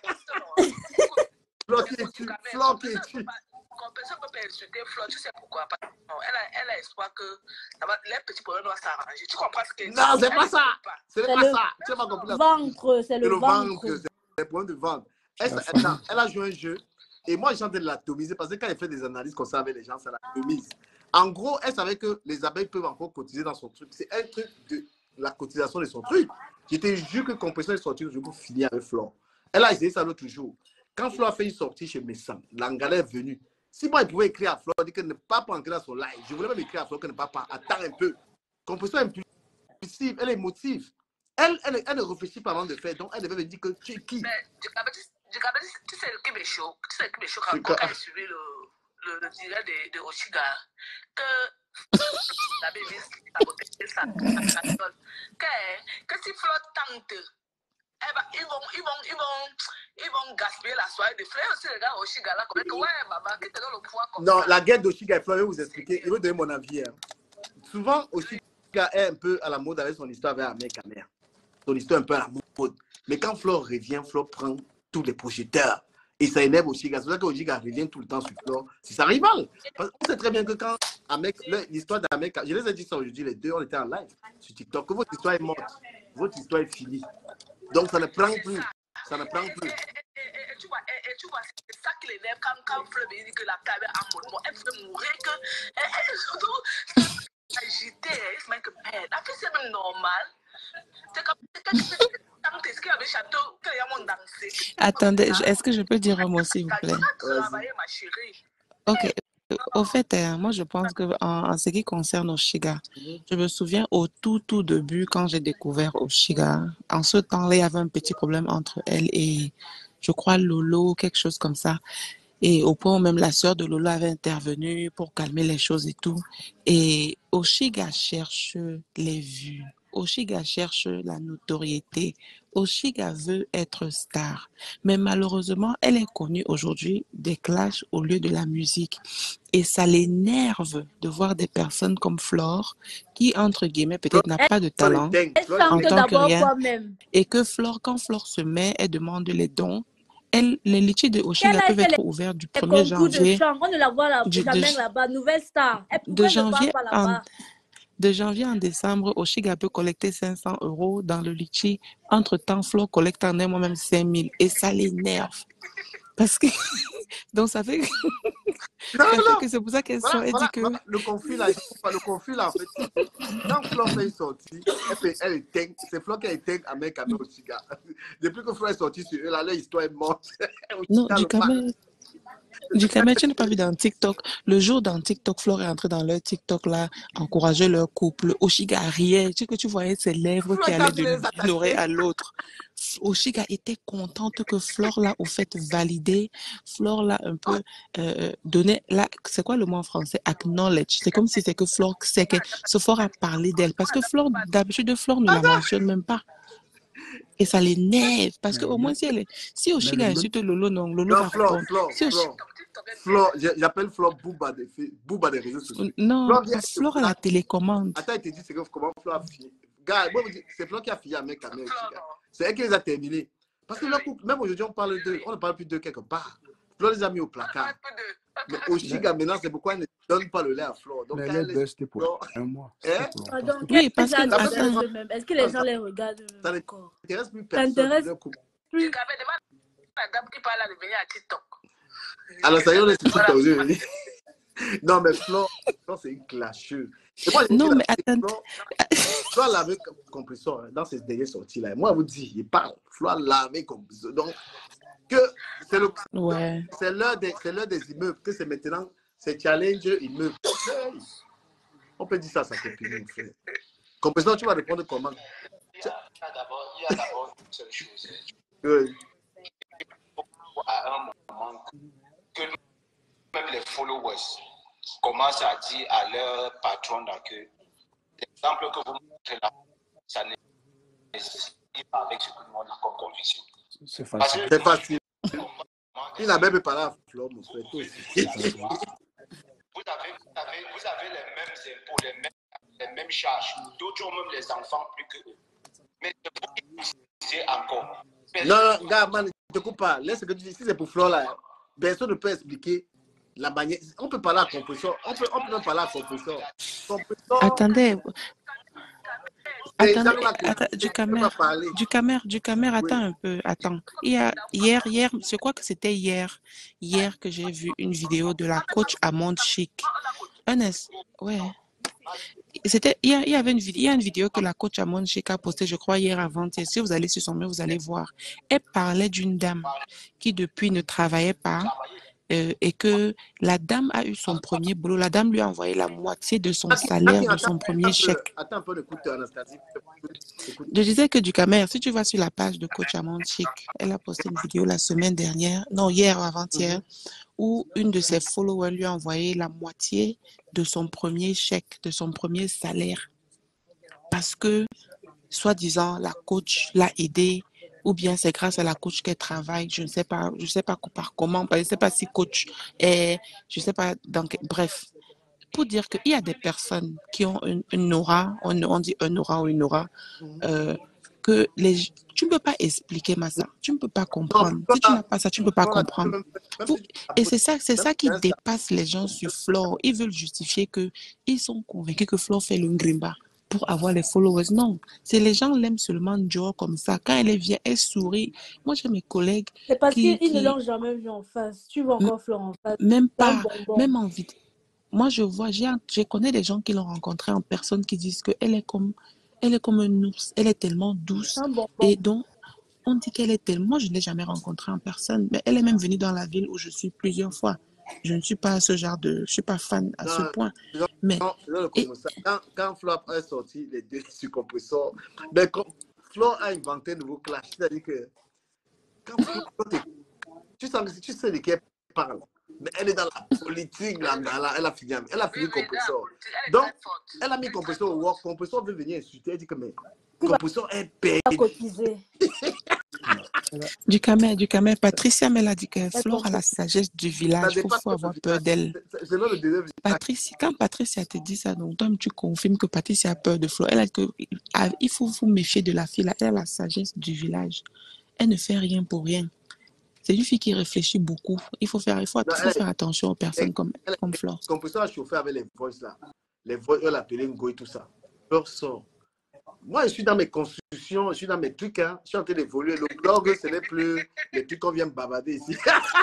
Flore qui est tue. Composition peut pas insulter Flore, tu sais pourquoi? Elle a espoir que les petits problèmes doivent s'arranger. Tu comprends ce que non, c'est pas ça. C'est pas ça. Tu n'as pas compris la ventre, c'est le ventre. C'est le point de ventre. Elle a joué un jeu. Et moi, j'ai envie de l'atomiser parce que quand elle fait des analyses comme ça avec les gens, ça l'atomise. En gros, elle savait que les abeilles peuvent encore cotiser dans son truc. C'est un truc de la cotisation de son truc. J'étais jure que Compression est sortie aujourd'hui pour finir avec Flore. Elle a essayé ça l'autre jour. Quand Flore a fait une sortie chez Messan, l'Angolais est venu. Si moi, il pouvait écrire à Flore, dire qu'elle ne peut pas entrer dans son live. Je voulais même écrire à Flore qu'elle ne peut pas. Attends un peu. Compression est impulsive, elle est émotive. Elle ne réfléchit pas avant de faire. Donc, elle devait me dire que tu es qui? Mais, tu sais le qui est chaud. Tu sais le qui est chaud quand elle a suivi le direct de Oshiga. Que la bébé sabotait sa casserole. Que si Flore tente, ils vont gaspiller la soirée de Flore. Aussi, les gars Oshiga là, comme que ouais, maman, qui te donne le pouvoir comme ça. Non, la guerre d'Oshiga et Flore, je vais vous expliquer. Je vais vous donner mon avis. Hein. Souvent, Oshiga est un peu à la mode avec son histoire avec Ahmed Kamer. Son histoire un peu à la mode. Mais quand Flore revient, Flore prend tous les projecteurs. Et ça énerve Oshiga. C'est pour ça qu'Oshiga revient tout le temps sur Flore. C'est sa rivale. Parce qu'on sait très bien que quand l'histoire d'Ahmed Kamer, je les ai dit ça aujourd'hui, les deux, on était en live sur TikTok, que votre histoire est morte. Votre histoire est finie. Donc ça ne prend plus. Ça ne prend plus. Et tu vois, c'est ça qui l'énerve quand Fleur me dit que la caméra a mort. Elle fait mourir que. Elle surtout agitée. Elle se met que merde. Après, c'est même normal. C'est comme est-ce qu'il y avait château, qu'il y a mon dansé. Attendez, est-ce que je peux dire un mot, s'il vous plaît? Ma chérie. Ok. Au fait, moi, je pense que en ce qui concerne Oshiga, je me souviens au tout début, quand j'ai découvert Oshiga, en ce temps-là, il y avait un petit problème entre elle et, je crois, Lolo, quelque chose comme ça. Et au point où même la sœur de Lolo avait intervenu pour calmer les choses et tout. Et Oshiga cherche les vues. Oshiga cherche la notoriété. Oshiga veut être star. Mais malheureusement, elle est connue aujourd'hui des clashs au lieu de la musique. Et ça l'énerve de voir des personnes comme Flore qui, entre guillemets, peut-être n'a pas de talent en tant que rien. Et que Flore, quand Flore se met, elle demande les dons. Les litchis de Oshiga peuvent être ouverts du 1er janvier. On ne la voit jamais là-bas, nouvelle star. De janvier en décembre, Oshiga peut collecter 500 € dans le litchi. Entre-temps, Flore collecte en un mois même 5 000. Et ça l'énerve. Parce que... Donc, ça fait que c'est pour ça qu'elle dit que... Le conflit là, en fait, quand Flore est sortie, elle éteint, c'est Flore qui a éteint avec Oshiga. Depuis que Flore est sortie sur eux, là, leur histoire est morte. Non, du Cameroun, tu n'as pas vu dans TikTok. Le jour dans TikTok, Flore est entrée dans leur TikTok là, encourager leur couple. Oshiga riait. Tu voyais ses lèvres qui allaient d'une oreille à l'autre. Oshiga était contente que Flore l'a au fait validé. Flore l'a un peu donné, là, c'est quoi le mot en français? Acknowledge. C'est comme si c'est que Flore sait que Sephora a parlé d'elle. Parce que Flore, d'habitude, Flore ne la mentionne même pas. Et ça l'énerve. Parce Mais qu'au moins, même, si mais Oshiga le même, insulte Lolo, non, Lolo Non, va répondre. Si j'appelle Flore Booba des réseaux sociaux. non, Flore vient de Flore a la télécommande. Attends, il te dit c'est comment Flore a fini. Gars, moi, c'est Flore qui a fini avec Kamel. C'est elle qui les a terminés. Parce que leur couple, même aujourd'hui, on ne parle plus d'eux quelque part. Flore les a mis au placard. Mais Oshiga, maintenant, c'est pourquoi elle ne donne pas le lait à Flore. Donc, mais quand elle est elle est bustée pour Flore, un mois. hein? C'était pour Ah, longtemps. donc, Oui, quel parce que, genre de attends, buzz même? Est-ce que les gens les regardent ça encore? n'intéresse plus Ça personne. intéresse Leur couple. plus. La dame qui parle à devenir à TikTok. Alors, ça y est, on est sur TikTok aujourd'hui. Non, mais Flore, c'est une clasheuse. Et moi, j'ai dit non, la mais vérité, attends, Flore l'avait compresseur vous dans ses dernières sorties là. Moi, je vous dis, il parle. Flore l'avait compresseur. Donc, que ouais. c'est l'heure des immeubles, que c'est maintenant, c'est challenge immeuble. On peut dire ça à sa copine, mon frère. Compresseur, tu vas répondre comment? Il y a d'abord une seule chose. Oui. À un moment que même les followers commencent à dire à leur patron que l'exemple que vous montrez là, ça n'est pas avec ce que nous on a comme conviction. C'est Parce facile. que C'est facile. Il n'a même pas la Flore, mon frère. Toi aussi. C'est facile. vous avez les mêmes impôts, les mêmes charges. D'autres ont même les enfants plus que eux. Mais c'est pour qui vous disiez encore. Non, gars, man, ne te coupe pas. Laisse ce que tu dis. Si c'est pour Flore là, personne ne peut expliquer la manière. On peut parler à compresseur. On peut même parler à compresseur. Attendez, Les gens attendez, là, du on peut pas parler. caméra, Oui. attends un peu, attends. Il y a, hier, je crois que c'était hier que j'ai vu une vidéo de la coach Amande Chic. Ernest, ouais. C'était, il y avait une vidéo que la coach Amande Chic a postée, je crois, hier avant-hier. Si vous allez sur son mur, vous allez voir. Elle parlait d'une dame qui depuis ne travaillait pas. Et que la dame a eu son premier boulot. La dame lui a envoyé la moitié de son salaire de son premier chèque. Attends un peu, écoute, Anastasie. Je disais que du Camer, si tu vas sur la page de Coach Amande Chic, elle a posté une vidéo la semaine dernière, non, hier ou avant-hier, où une de ses followers lui a envoyé la moitié de son premier chèque, de son premier salaire. Parce que, soi-disant, la coach l'a aidé, ou bien c'est grâce à la coach qu'elle travaille, je ne sais pas par comment, je ne sais pas si coach est, je ne sais pas, donc, bref. Pour dire qu'il y a des personnes qui ont une aura, on dit un aura ou une aura, que tu ne peux pas expliquer ça, tu ne peux pas comprendre. Si tu n'as pas ça, tu ne peux pas comprendre. Et c'est ça qui dépasse les gens sur Flore. Ils veulent justifier qu'ils sont convaincus que Flore fait le ngrimba pour avoir les followers. Non, c'est les gens l'aiment seulement Joe comme ça. Quand elle vient, elle sourit. Moi, j'ai mes collègues C'est parce qu'ils ne l'ont jamais vu en face. Tu vois encore Flore en face. Même pas, même en vidéo. Moi, je connais des gens qui l'ont rencontrée en personne qui disent qu'elle est comme un ours. Elle est tellement douce. Et donc, on dit qu'elle est tellement... Moi, je ne l'ai jamais rencontrée en personne. Mais elle est même venue dans la ville où je suis plusieurs fois. Je ne suis pas ce genre de... Je ne suis pas fan à ce point. Mais... Quand Flore est sorti, les deux sur compresseur, mais Flore a inventé un nouveau clash. C'est-à-dire que quand Flore... Tu sais de qui elle parle. Mais elle est dans la politique, là, elle a fini compresseur. Donc, elle a mis compresseur au work. Compresseur veut venir insulter. Elle dit que mais compresseur est payé. Du Camer, Patricia elle a dit que Flore a la sagesse du village. Il faut avoir peur d'elle. Quand Patricia te dit ça, donc toi tu confirmes que Patricia a peur de Flore. Elle a dit qu'il faut vous méfier de la fille là. Elle a la sagesse du village. Elle ne fait rien pour rien. C'est une fille qui réfléchit beaucoup. Il faut faire attention aux personnes comme Flore. Le compresseur a chauffé avec les voices là. Les voices, elle l'appelait Ngo et tout ça. Flore sort. Moi, je suis dans mes constructions, je suis dans mes trucs. Hein. Je suis en train d'évoluer. Le blog, ce n'est plus les trucs qu'on vient me bavarder ici.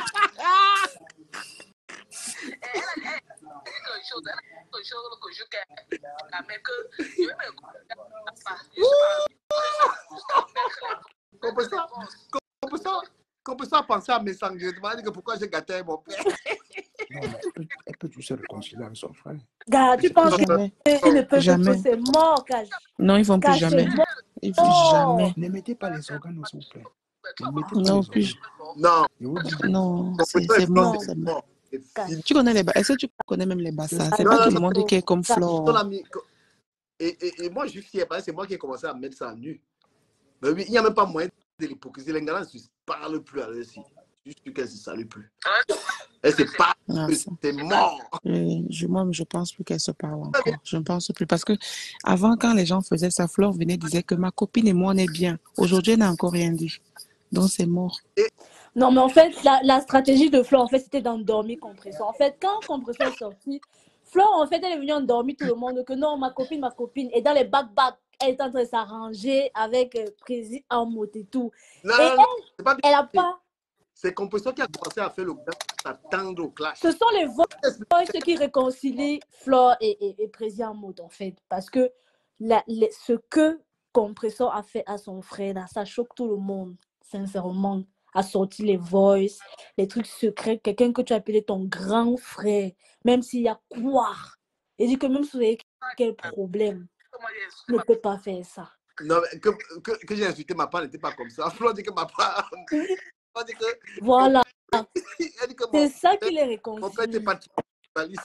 Qu'on peut ça penser à mes sangliers. Tu m'as dit que pourquoi j'ai gâté mon père. Non, mais elle peut tout se réconcilier avec son frère. Gars, tu penses qu'ils ne peuvent jamais. tous, c'est mort, Cash. Non, ils ne vont plus jamais. Oh, Jamais. Ne mettez pas les organes, s'il vous plaît. Tu Ne vas mettez voir. pas Non, les plus. organes. Non, Je vous dis, Non, compression c'est et Flo, mort, non, c'est c'est mort. mort. C'est cache. fini. Tu connais les... Est-ce que tu connais même les c'est bassins? C'est Non, pas non, tout non. le monde qui est comme Cache. Son Flore. ami. Et moi, je suis fier parce que c'est moi qui ai commencé à mettre ça à nu. Mais oui, il n'y a même pas moyen de l'hypocrisie. Les gars ne se parlent plus à l'heure ci. Je suis sûr qu'elles ne se saluent plus. Elles se parlent Ah, plus. ça. C'est mort. Moi, je pense plus qu'elle se parle encore. Je ne pense plus. Parce que avant, quand les gens faisaient ça, Flore venait disait que ma copine et moi, on est bien. Aujourd'hui, elle n'a encore rien dit. Donc, c'est mort. Non, mais en fait, la stratégie de Flo, en fait, c'était d'endormir Compression. En fait, quand Compression est sorti, Flo, en fait, elle est venue endormir tout le monde que non, ma copine. Et dans les back, elle est en train de s'arranger avec Prési en mot et tout. Non, Et non, non. C'est pas elle a bien. pas. C'est Compression qui a commencé à faire le gars s'attendre au clash. Ce sont les voices qui réconcilient Flo et Prési en mode, en fait. Parce que ce que Compression a fait à son frère, là, ça choque tout le monde, sincèrement. A sorti les voices, les trucs secrets, quelqu'un que tu as appelé ton grand frère, même s'il y a quoi. Et dit que même si vous avez quel problème, ne peut pas faire ça. Non, mais que j'ai insulté ma part n'était pas comme ça. Flo dit que ma part. Flo dit que. Voilà. Elle dit que C'est ça qui les mon père était réconcilie. paternaliste.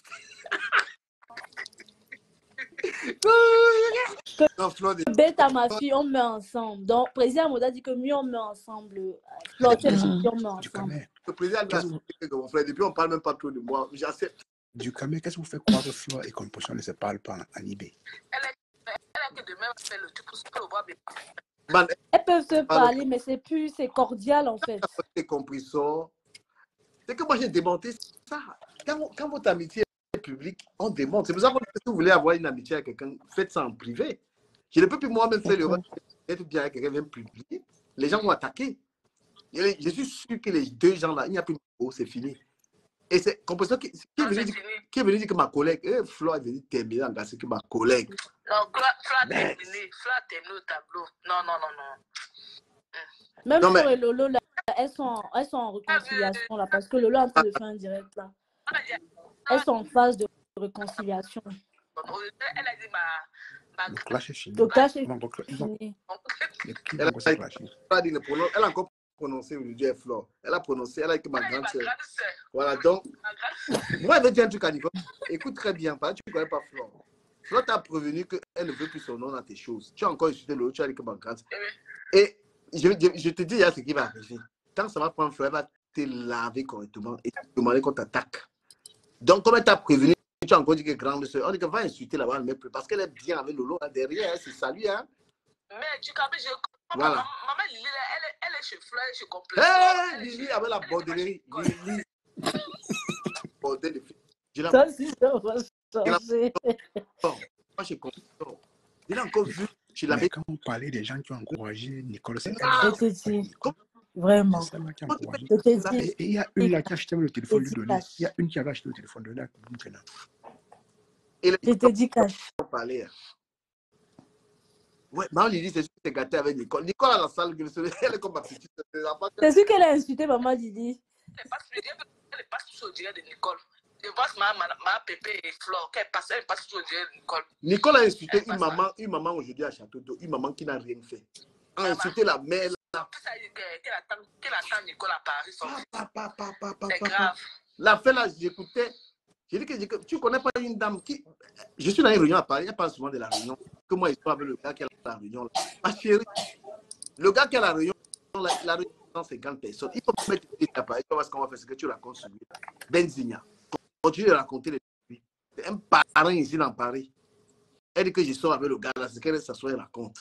Non, Flo dit. Bête à ma fille, on met ensemble. Donc, président Moda dit que mieux on met ensemble. Flo, tu es gentil, on met du ensemble. Camer. Le président a Qu'est-ce que dit que mon frère, depuis on ne parle même pas trop de moi. J'accepte. Du Camer, qu'est-ce que vous faites croire que Flore et Compression ne se parlent pas en IB? Elle a que demain faire le truc pour le voir bien. Man, Elles peuvent se parler, mais c'est cordial en fait. j'ai compris ça. C'est que moi j'ai démonté ça. Quand votre amitié est publique, on démonte. C'est pour ça que si vous voulez avoir une amitié avec quelqu'un, faites ça en privé. Je ne peux plus moi-même faire le rôle d'être bien avec quelqu'un, même publié. Les gens vont attaquer. Je suis sûr que les deux gens là, il n'y a plus de mots, c'est fini. Et c'est Compression qui est venu dire que ma collègue, Flo est venu terminer en gars, c'est que ma collègue. Non, Flo a terminé le tableau. Non. Même Non, mais- Fleur et Lolo, là, elles sont en réconciliation là, parce que Lolo est en train de faire un direct là. Elles sont en phase de réconciliation. Elle a dit ma Le clash est fini. Le clash est Non, donc, fini. les clips vont se clasher. Elle a encore prononcé aujourd'hui, Flo. Elle a prononcé, elle a dit que ma Elle a dit grande ma sœur. grande sœur. Voilà, donc, Ma grande sœur. moi, elle veut dire un truc à Nicole. Écoute très bien, parce que tu ne connais pas Flo. Flo t'a prévenu qu'elle ne veut plus son nom dans tes choses. Tu as encore insulté l'autre, tu as dit que ma grande sœur. Et je te dis, il y a ce qui va arriver. Tant que ça va prendre Flo, elle va te laver correctement et te demander qu'on t'attaque. Donc, comme elle t'a prévenu, tu as encore dit que grande sœur, on dit qu'elle va insulter là-bas, mais plus parce qu'elle est bien avec Lolo là derrière, elle se salue. Hein. Mais tu capes, Voilà. Maman Lily, elle est chez Flo, elle est chez Compression. Hé, Lily avec la bordellerie. Lily. Bordel de fille. Je l'ai Ça, si, ça va changer. moi, j'ai compris. Il a encore vu. Je Mais l'avais. quand vous parlez des gens qui ont encouragé Nicole, c'est Je te dis, vraiment. c'est celle-là qui a encouragé. Je te dis, Et il y a une là qui a acheté le téléphone lui Je te dis donné. cash. Il y a une qui avait acheté le téléphone donné à Moukena. Et les Je te dis cash. gens parlaient. Ouais, maman Lily, c'est sûr que t'es gâté avec Nicole. Nicole à la salle, elle est comme ma petite. C'est sûr qu'elle a insulté maman Didi. Elle passe toujours au direct de Nicole. Je vois ma pépé et Flore, elle passe toujours au direct de Nicole. Nicole a insulté une maman aujourd'hui à Château d'Eau, une maman qui n'a rien fait. A insulté la mère là. Qu'elle attend Nicole à Paris. C'est C'est grave. La fête là, j'écoutais. J'ai dit que tu connais pas une dame qui. Je suis dans une réunion à Paris, il n'y a pas souvent de la réunion. Que moi, je suis avec le gars qui a la réunion là. Ma chérie, le gars qui a la réunion, la réunion, 150 personnes. Il faut mettre une à Paris. Tu vois ce qu'on va faire, c'est que tu racontes sur lui. Benzigna. Continue de raconter les trucs. C'est un parent ici dans Paris. Elle dit que je sors avec le gars là, c'est qu'elle s'assoit et raconte.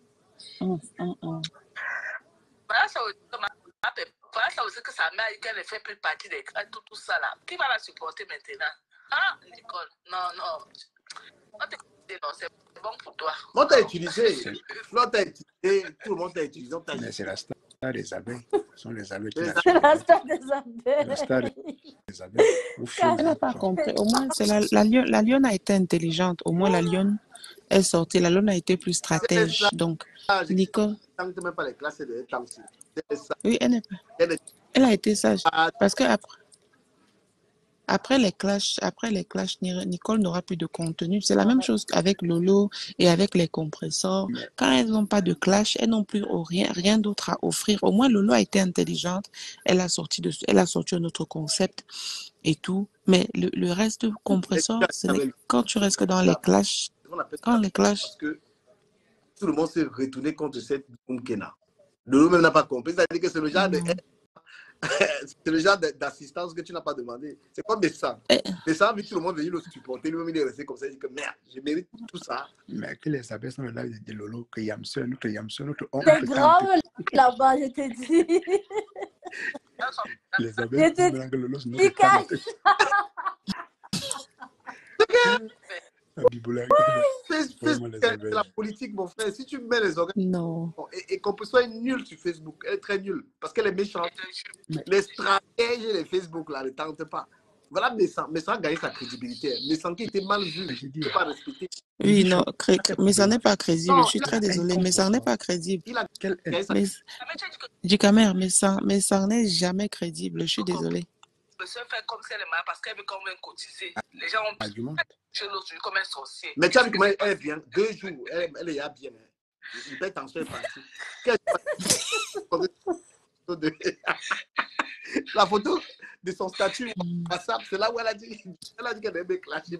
Voilà ça aussi que sa mère, qu'elle ne fait plus partie de tout ça là. Qui va la supporter maintenant? Ah, Nicole, non. C'est bon pour toi. Moi, t'as utilisé. Flo, t'as utilisé. Tout le monde t'a utilisé. Mais c'est la star des abeilles. Ce sont les abeilles qui C'est la C'est la star des La star abeilles. des abeilles. Vous filmez Elle n'a pas ça. compris. Au moins, c'est la lionne a été intelligente. Au moins, la lionne est sortie. La lionne a été plus stratège. Donc, Nicole, Tant que même pas les classes de temps. C'est ça. oui, elle n'est pas. Elle est Elle a été sage. Parce que après, après les clashs, Nicole n'aura plus de contenu. C'est la même chose avec Lolo et avec les compresseurs. Mais Quand elles n'ont pas de clash, elles n'ont plus rien d'autre à offrir. Au moins, Lolo a été intelligente. Elle a sorti un autre concept et tout. Mais le reste, Et compresseur, quand tu restes dans les clashs, on appelle quand ça les clashs, parce que tout le monde s'est retourné contre cette Mkena. Lolo même n'a pas compris. C'est-à-dire que c'est le genre de c'est le genre d'assistance que tu n'as pas demandé. C'est comme Bessan. eh, Bessan a vu tout le monde venir le supporter. Lui-même, il est resté comme ça. Il dit que merde, je mérite tout ça. mais que les abeilles sont là de Lolo, que Yamso, notre on C'est peut grave tenter. là-bas, je te dis. Les Je abeilles te sont là que Lolo, c'est dis, notre cache. tante. Biboula, Facebook, vraiment les c'est abeilles. la politique, mon frère. Si tu mets les organes non. et qu'on peut soit nulle sur Facebook, elle est très nulle parce qu'elle est méchante. Mais Les stratèges et les Facebook là ne tentent pas. Voilà, Messan a gagné sa crédibilité. Messan qui était mal vu, j'ai dit, pas respecté. Oui, non, quel mais ça problème n'est en pas fait? crédible. Non, Je suis il a très Il a un désolée, mais ça n'est comportement. pas crédible. il a Quelle haine? gagné sa Mais, du camère, mais ça n'est jamais crédible. Je suis désolée. Se fait comme c'est les malades parce qu'elle veut quand même cotiser. Les gens ont Argument. chez l'autre comme un sorcier. Mais tu as vu comment elle est bien. 2 jours, elle est bien. Il paye tension est parti. La photo de son statut WhatsApp, c'est là où elle a dit qu'elle aimait clasher.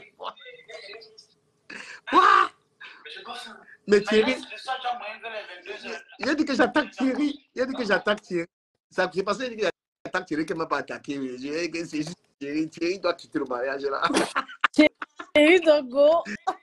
Quoi? Mais Thierry, il a dit que j'attaque Thierry. Ça s'est passé, il a dit que j'attaque Thierry qui ne m'a pas attaqué. J'ai dit que c'est juste Thierry. Thierry doit quitter le mariage là. Thierry Dogo.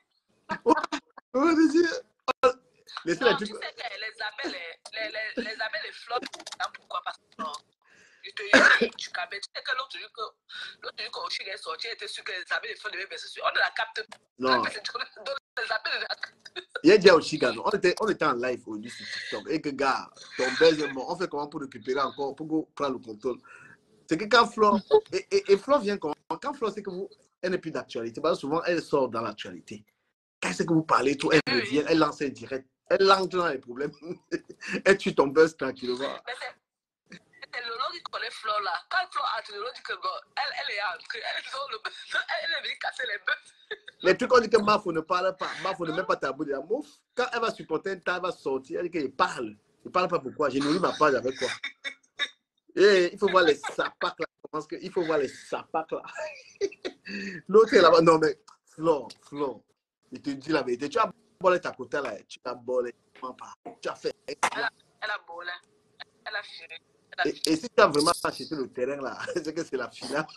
Laissez Non, les tu trucs. sais que les abeilles, les flottes, pourquoi? Parce que je te dis, tu sais que l'autre jour que Oshig est sorti, elle était sûr que les abeilles, les flottes devaient baisser sur. On ne la capte pas. Non. Les abeilles, Il y a déjà au Chicago. On était en live au sur TikTok. Et que gars, ton buzz est mort. On fait comment pour récupérer encore, pour prendre le contrôle. C'est que quand Flo, et Flo vient comment? Quand Flo sait que elle n'est plus d'actualité, parce que souvent elle sort dans l'actualité. Quand c'est que vous parlez tout, elle revient, elle lance un direct. Elle entre dans les problèmes. Elle tue ton buzz tranquillement. c'est Lolo qui connaît Flo là. Quand Flo a Lolo dit que elle est entrée, elle est venue casser les bœufs. Les trucs, on dit que Mafo ne parle pas. Mafo ne met pas tabou de la mouf. Quand elle va supporter un tas, elle va sortir. Elle dit qu'elle parle. Il ne parle pas pourquoi. J'ai nourri ma page avec quoi. Et il faut voir les sapacs là. Je pense qu'il faut voir les sapacs là. L'autre est là-bas. Non, mais Flo, je te dis la vérité. Tu as bolé ta côté là. Tu as bolé. Tu as fait. Elle a bolé. Elle a fini. Et si tu as vraiment acheté le terrain là, c'est que c'est la finale.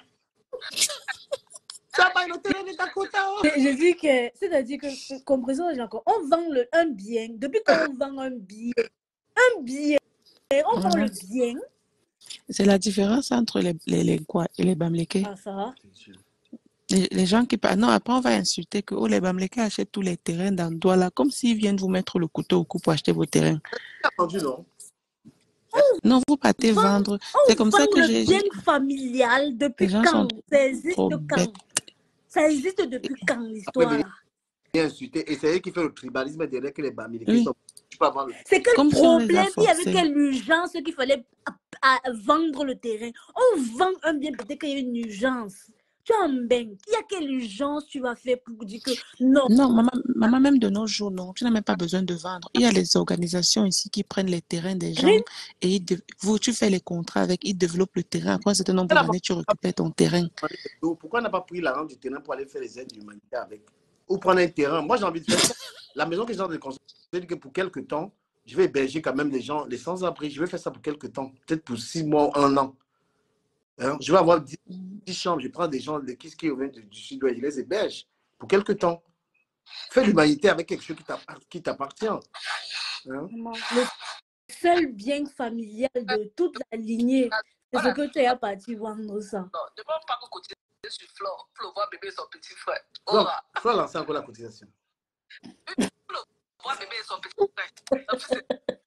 Ça va, le terrain est à côté. Je dis que, c'est-à-dire que, comprenez encore, on vend un bien. Depuis qu'on vend un bien, on vend le bien. C'est la différence entre les quoi et les Bamlékés. Ah, ça. Les gens qui parlent. Non, après, on va insulter que les Bamlékés achètent tous les terrains dans Douala, comme s'ils viennent vous mettre le couteau au cou pour acheter vos terrains. Non. Non, vous partez vendre. C'est comme ça que j'ai. Le bien familial depuis Les gens quand? sont Ça existe trop quand? bêtes. Ça existe depuis quand l'histoire là? Bien insulté. Et c'est eux qui fait le tribalisme derrière que les Bamilekés Oui. sont. Tu peux avoir le. C'est quel Comme si on les a problème il y avait forcés. quelle urgence qu'il fallait à vendre le terrain? On vend un bien, peut-être qu'il y a une urgence. Tu es en banque. Il y a quelle urgence tu vas faire pour dire que non? Non, maman, même de nos jours, non. Tu n'as même pas besoin de vendre. Il y a les organisations ici qui prennent les terrains des gens et tu fais les contrats avec, ils développent le terrain. Après un certain nombre d'années, tu récupères ton terrain. Pourquoi on n'a pas pris l'argent du terrain pour aller faire les aides humanitaires avec? Ou prendre un terrain. Moi, j'ai envie de faire ça. La maison que j'ai envie de construire, c'est que pour quelques temps, je vais héberger quand même les gens, les sans-abri. Je vais faire ça pour quelques temps. Peut-être pour 6 mois, 1 an. Hein? Je vais avoir 10 chambres. Je prends des gens qui viennent du sud-ouest. Je les héberge pour quelques temps. Fais l'humanité avec quelque chose qui t'appartient. Hein? Le seul bien familial de toute la lignée, c'est ce que tu es parti vendre ça. Non, ne pas que cotiser sur Flo. Flo voit bébé son petit frère. Flo lance encore la cotisation. Flo voit bébé son petit frère.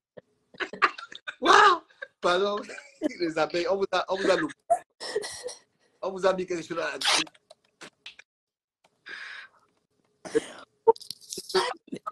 Waouh! Pardon, les abeilles, on vous a loupé. On vous a mis quelque chose là.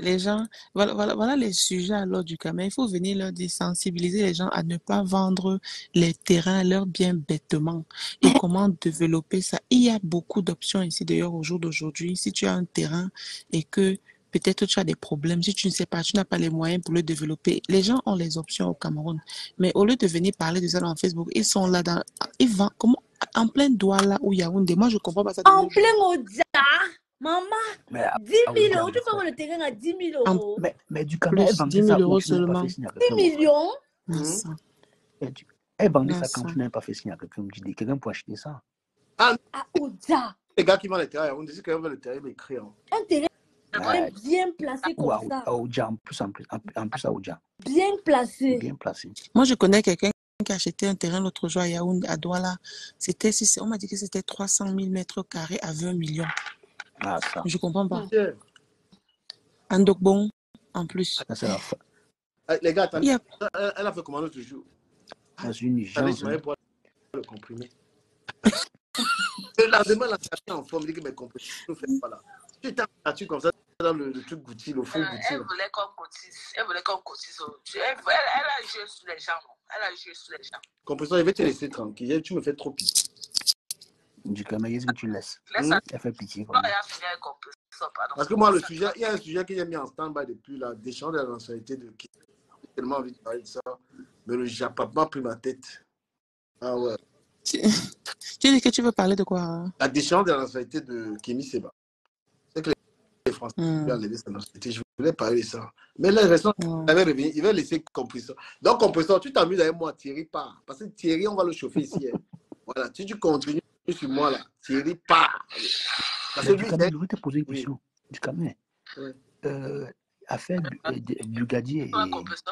les gens, voilà les sujets à l'ordre du Cameroun. Il faut venir leur dire, sensibiliser les gens à ne pas vendre les terrains, leurs biens bêtement et comment développer ça. Il y a beaucoup d'options ici, d'ailleurs, au jour d'aujourd'hui. Si tu as un terrain et que peut-être tu as des problèmes, si tu ne sais pas, tu n'as pas les moyens pour le développer, les gens ont les options au Cameroun. Mais au lieu de venir parler de ça dans Facebook, ils sont là ils vendent, en plein Douala ou Yaoundé. Moi, je comprends pas ça de En nos jours. plein Odia, maman, Mais 10 000 euros, tu peux avoir le terrain à 10 000 En euros. mais du Cameroun, elle plus, vendait 10 ça 000 où euros tu n'avais pas seulement. fait signer à 10 quelqu'un, mon frère. millions. Nassa, Elle vendait ça nassa. quand tu n'avais pas fait signer à quelqu'un. Je dis, quelqu'un pour acheter ça. Ah, À Odia. les gars qui vendent les terrains, on dit que quelqu'un veut le terrain, mais écrit. Un terrain Ouais. bien placé Ou comme ça. à Oudja, en plus à Oudja. Bien placé. Bien placé. Moi, je connais quelqu'un qui a acheté un terrain l'autre jour à Yaoundé, à Douala. On m'a dit que c'était 300 000 mètres carrés à 20 millions. Ah, ça. Je comprends pas. Yeah. Un Dokbon, en plus. Ça, c'est la fin. Les gars, attendez, Il y a- elle a fait comment l'autre jour? Dans une Attendez, urgence. je m'avais boire le comprimé. Le lendemain, la personne en forme, il dit que mes comprimés ne font pas là. Tu étais là-dessus comme ça, dans le truc Gucci, le faux Gucci. Elle voulait qu'on cotise. Elle voulait qu'on cotise. Elle a joué sur les gens. Elle a joué sur les gens. Compresseur, je vais te laisser tranquille. Tu me fais trop pitié. Du Cameroun, est-ce que tu laisses? Laisse ça. Elle fait pitié. Non, elle a fini avec compresseur, pardon. Parce que moi, le sujet, il y a un sujet qui est mis en stand-by depuis là, des champs de la nationalité de qui. J'ai tellement envie de parler de ça. Mais le Japon m'a pris ma tête. Ah ouais. Tu dis que tu veux parler de quoi, hein? La déchéance de la nationalité de Kémy Seba. C'est que les Français ont enlevé sa nationalité. Je voulais parler de ça. Mais là, il va laisser compresseur. Donc, compresseur, tu t'amuses avec moi, Thierry part. Parce que Thierry, on va le chauffer ici. Hein. Voilà, si tu continues sur moi là, Thierry part. Parce que Du lui, Cameroun, je vais te poser une oui. question. Du Cameroun. Oui. Affaire Bugadi et.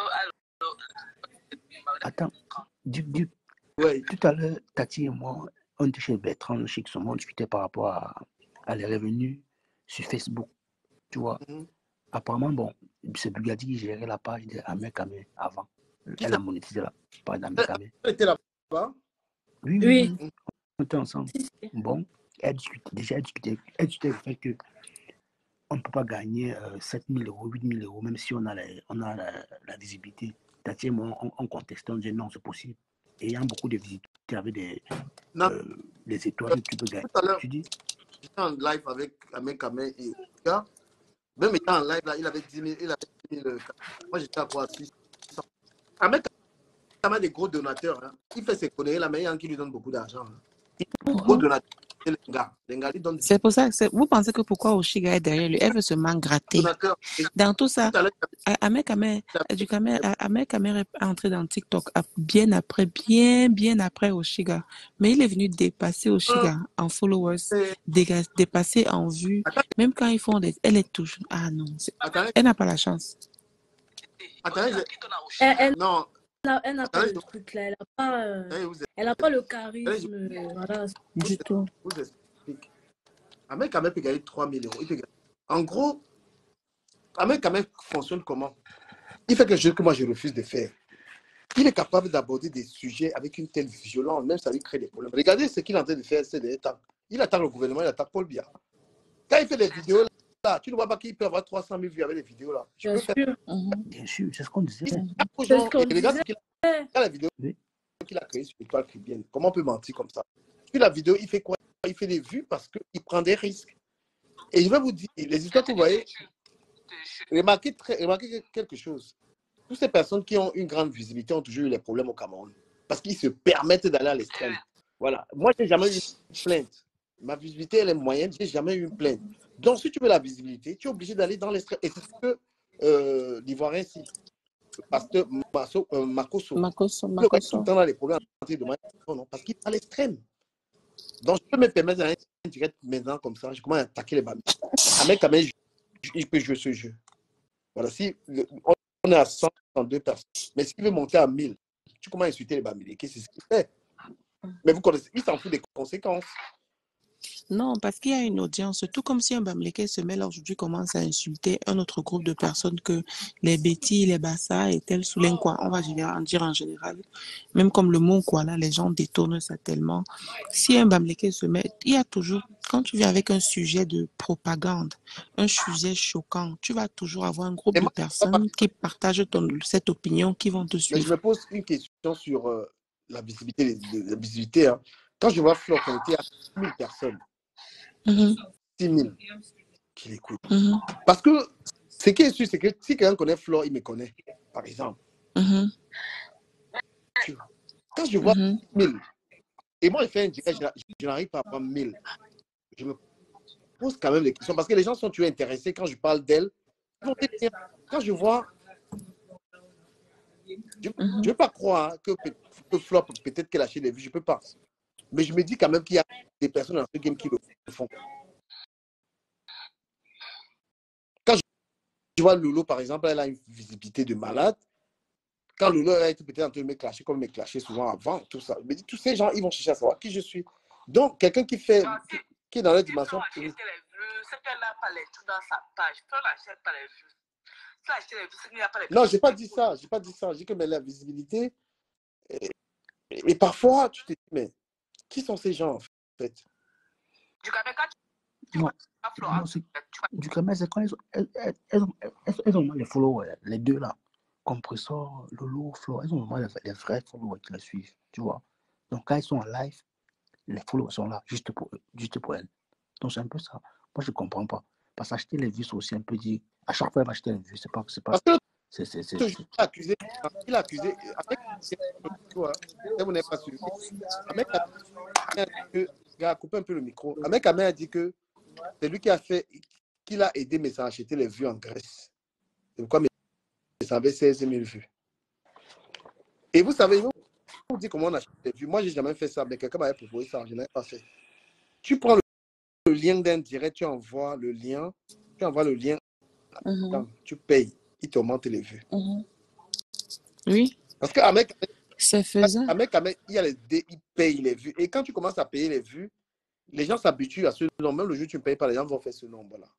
Attends. Ouais. Tout à l'heure, Tati et moi, on était chez Bertrand, chez Xomon, on discutait par rapport à les revenus sur Facebook. Tu vois. Apparemment, bon, c'est Bugadi qui gérait la page d'Ahmed Kamé avant. Elle a monétisé la page d'Ahmed Kamé. Elle était là-bas? Oui. On était ensemble. Bon, elle discutait du fait que on ne peut pas gagner 7 000 euros, 8 000 euros, même si on a la visibilité. Tati et moi, on contestait, on disait non, c'est possible. Et ayant beaucoup de visiteurs avec des étoiles, tu peux gagner. Tout à l'heure, Tu dis? j'étais en live avec Ahmed Kamé et gars. Même étant en live, là, il avait 10 000. Moi, j'étais à quoi? 600. Ahmed Kamé a des gros donateurs. Hein. Il fait ses conneries là, mais il y en a qui lui donnent beaucoup d'argent. Hein. Il est gros donateur. Les gars, ils donnent C'est pour ça que vous pensez que pourquoi Oshiga est derrière lui, elle veut seulement gratter. Dans tout ça, Ahmed Kamé est entré dans TikTok bien après Oshiga. Mais il est venu dépasser Oshiga en followers, dépasser en vues. Même quand ils font elle est toujours. Ah non, elle n'a pas la chance. Non. Elle n'a pas le truc là, elle n'a pas le charisme voilà, du tout. Je vous explique. Ahmed Kamé peut gagner 3 000 euros. En gros, Ahmed Kamé fonctionne comment? Il fait quelque chose que moi je refuse de faire. Il est capable d'aborder des sujets avec une telle violence, même ça lui crée des problèmes. Regardez ce qu'il est en train de faire ces derniers temps. Il attaque le gouvernement, il attaque Paul Biya. Quand il fait des vidéos là, tu ne vois pas qu'il peut avoir 300 000 vues avec des vidéos là. Bien sûr, c'est ce qu'on disait. Regarde la vidéo qu'il a créée sur l'étoile cubienne. Comment on peut mentir comme ça? Sur la vidéo, il fait quoi? Il fait des vues parce qu'il prend des risques. Et je vais vous dire, les histoires que vous voyez, remarquez quelque chose. Toutes ces personnes qui ont une grande visibilité ont toujours eu les problèmes au Cameroun. Parce qu'ils se permettent d'aller à l'extrême. Voilà. Moi, je n'ai jamais eu une plainte. Ma visibilité, elle est moyenne. Je n'ai jamais eu une plainte. Donc, si tu veux la visibilité, tu es obligé d'aller dans l'extrême. Et c'est ce que l'Ivoirien ici, le pasteur Makoso, tout le temps dans les problèmes, non, parce qu'il est à l'extrême. Donc, je peux me permettre d'aller direct maintenant comme ça. Je commence à attaquer les Bamilés. Ahmed Kamé, il peut jouer ce jeu. Voilà. Si on est à 102 personnes, mais s'il veut monter à 1000, tu commences à insulter les Bamilés. Qu'est-ce qu'il fait? Mais vous connaissez, il s'en fout des conséquences. Non, parce qu'il y a une audience, tout comme si un Bamileke se met là aujourd'hui commence à insulter un autre groupe de personnes que les Betty, les Bassa et tel Soulen quoi. On va en dire en général. Même comme le mot quoi là, les gens détournent ça tellement. Si un Bamileke se met, il y a toujours, quand tu viens avec un sujet de propagande, un sujet choquant, tu vas toujours avoir un groupe Et de moi, pas personnes qui partagent cette opinion, qui vont te mais je me suivre. pose une question sur la visibilité. La visibilité hein. Quand je vois Flore connecté à 6 000 personnes, Mhm, 6 000 qui l'écoutent. mhm, Parce que ce qui est sûr, c'est que si quelqu'un connaît Flore, il me connaît, par exemple. mhm, Tu vois. Quand je vois mhm, 1000, et moi je fais un direct, je n'arrive pas à prendre 1000. Je me pose quand même des questions parce que les gens sont toujours intéressés quand je parle d'elle. Ils vont dire, quand je vois, je ne mhm. veux pas croire hein, que Flop, peut-être qu'elle a acheté des vues, je ne peux pas. Mais je me dis quand même qu'il y a des personnes dans ce game qui le font. Quand je vois Lolo, par exemple, elle a une visibilité de malade. Quand Lolo a été peut-être en train de me clasher, comme me clasher souvent avant, tout ça. Je me dis, tous ces gens, ils vont chercher à savoir qui je suis. Donc, quelqu'un qui fait, Genre, qui est dans la si dimension. Flore acheter les vues, c'est qu'elle n'a pas les trucs dans sa page. Flore n'achète pas les vues. Si elle achète les vues, c'est qu'il n'y a pas les Non, vues. je n'ai pas dit ça. Je n'ai pas dit ça. J'ai que mais la visibilité. Et parfois, tu te dis, mais qui sont ces gens, en fait? Du coup, quand tu Non, vois Flore, non, du Cameroun, c'est quand elles ont mal les followers, les deux là. Compressor, Lolo, Flo, elles ont mal les vrais followers qui la suivent, tu vois. Donc quand elles sont en live, les followers sont là juste pour eux, juste pour elles. Donc c'est un peu ça. Moi je comprends pas. Parce qu'acheter les vues, c'est aussi un peu dit. À chaque fois, elle va acheter les vues, c'est pas. Parce que C'est. il a accusé, avec toi, vous n'avez pas suivi. Ahmed Kamé a dit que, gars, coupez un peu le micro. Ahmed Kamé a dit que c'est lui qui a fait, qu'il a aidé mais ça a acheté les vues en Grèce. C'est pourquoi ça avait 16 000 vues. Et vous savez, je vous dis comment on achète les vues. Moi, j'ai jamais fait ça, mais quelqu'un m'avait proposé ça, je n'avais pas fait. Tu prends le lien d'un direct, tu envoies le lien, Mhm, tu payes, il t'augmente les vues. mhm. Oui, Parce qu'Ahmed c'est faisable. Kamé, il paye les vues. Et quand tu commences à payer les vues, les gens s'habituent à ce nombre. Même le jour où tu ne payes pas, les gens vont faire ce nombre-là.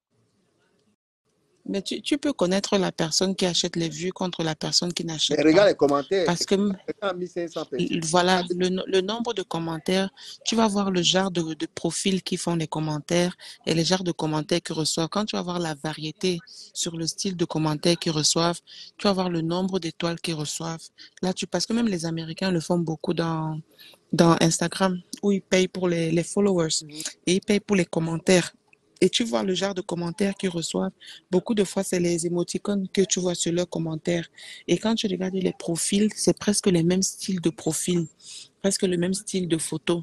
Mais tu peux connaître la personne qui achète les vues contre la personne qui Mais n'achète pas. regarde les commentaires. Parce que Quelqu'un a mis 500 personnes. voilà, le nombre de commentaires, tu vas voir le genre de profils qui font les commentaires et les genres de commentaires qu'ils reçoivent. Quand tu vas voir la variété sur le style de commentaires qu'ils reçoivent, tu vas voir le nombre d'étoiles qu'ils reçoivent. Là, parce que même les Américains le font beaucoup dans Instagram, où ils payent pour les followers et ils payent pour les commentaires. Et tu vois le genre de commentaires qu'ils reçoivent. Beaucoup de fois, c'est les émoticônes que tu vois sur leurs commentaires. Et quand tu regardes les profils, c'est presque les mêmes styles de profil, presque le même style de photo.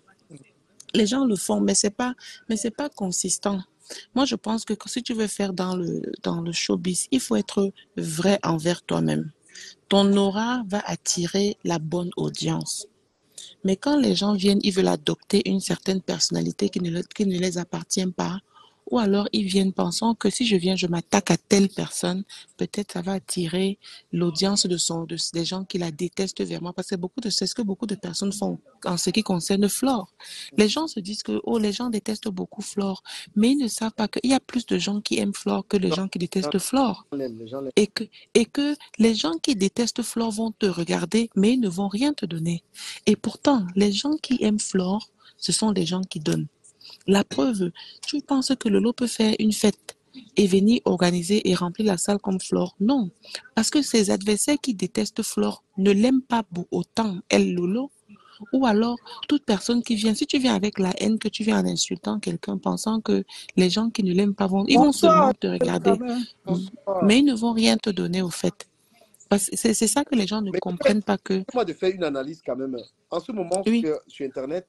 Les gens le font, mais c'est pas consistant. Moi, je pense que si tu veux faire dans le showbiz, il faut être vrai envers toi-même. Ton aura va attirer la bonne audience. Mais quand les gens viennent, ils veulent adopter une certaine personnalité qui ne les appartient pas, ou alors ils viennent pensant que si je viens, je m'attaque à telle personne, peut-être ça va attirer l'audience des gens qui la détestent vers moi. Parce que c'est ce que beaucoup de personnes font en ce qui concerne Flore. Les gens se disent que, oh, les gens détestent beaucoup Flore, mais ils ne savent pas qu'il y a plus de gens qui aiment Flore que les Non, gens qui détestent Flore. les gens l'aiment. Et que les gens qui détestent Flore vont te regarder, mais ils ne vont rien te donner. Et pourtant, les gens qui aiment Flore, ce sont des gens qui donnent. La preuve, tu penses que Lolo peut faire une fête et venir organiser et remplir la salle comme Flore? Non, parce que ses adversaires qui détestent Flore ne l'aiment pas autant, elle, Lolo. Ou alors, toute personne qui vient, si tu viens avec la haine, que tu viens en insultant quelqu'un, pensant que les gens qui ne l'aiment pas ils vont Bonsoir, seulement te regarder, bonsoir. mais ils ne vont rien te donner au fait. Parce que c'est ça que les gens ne Mais comprennent pas que, moi de faire une analyse quand même. En ce moment, oui, sur Internet,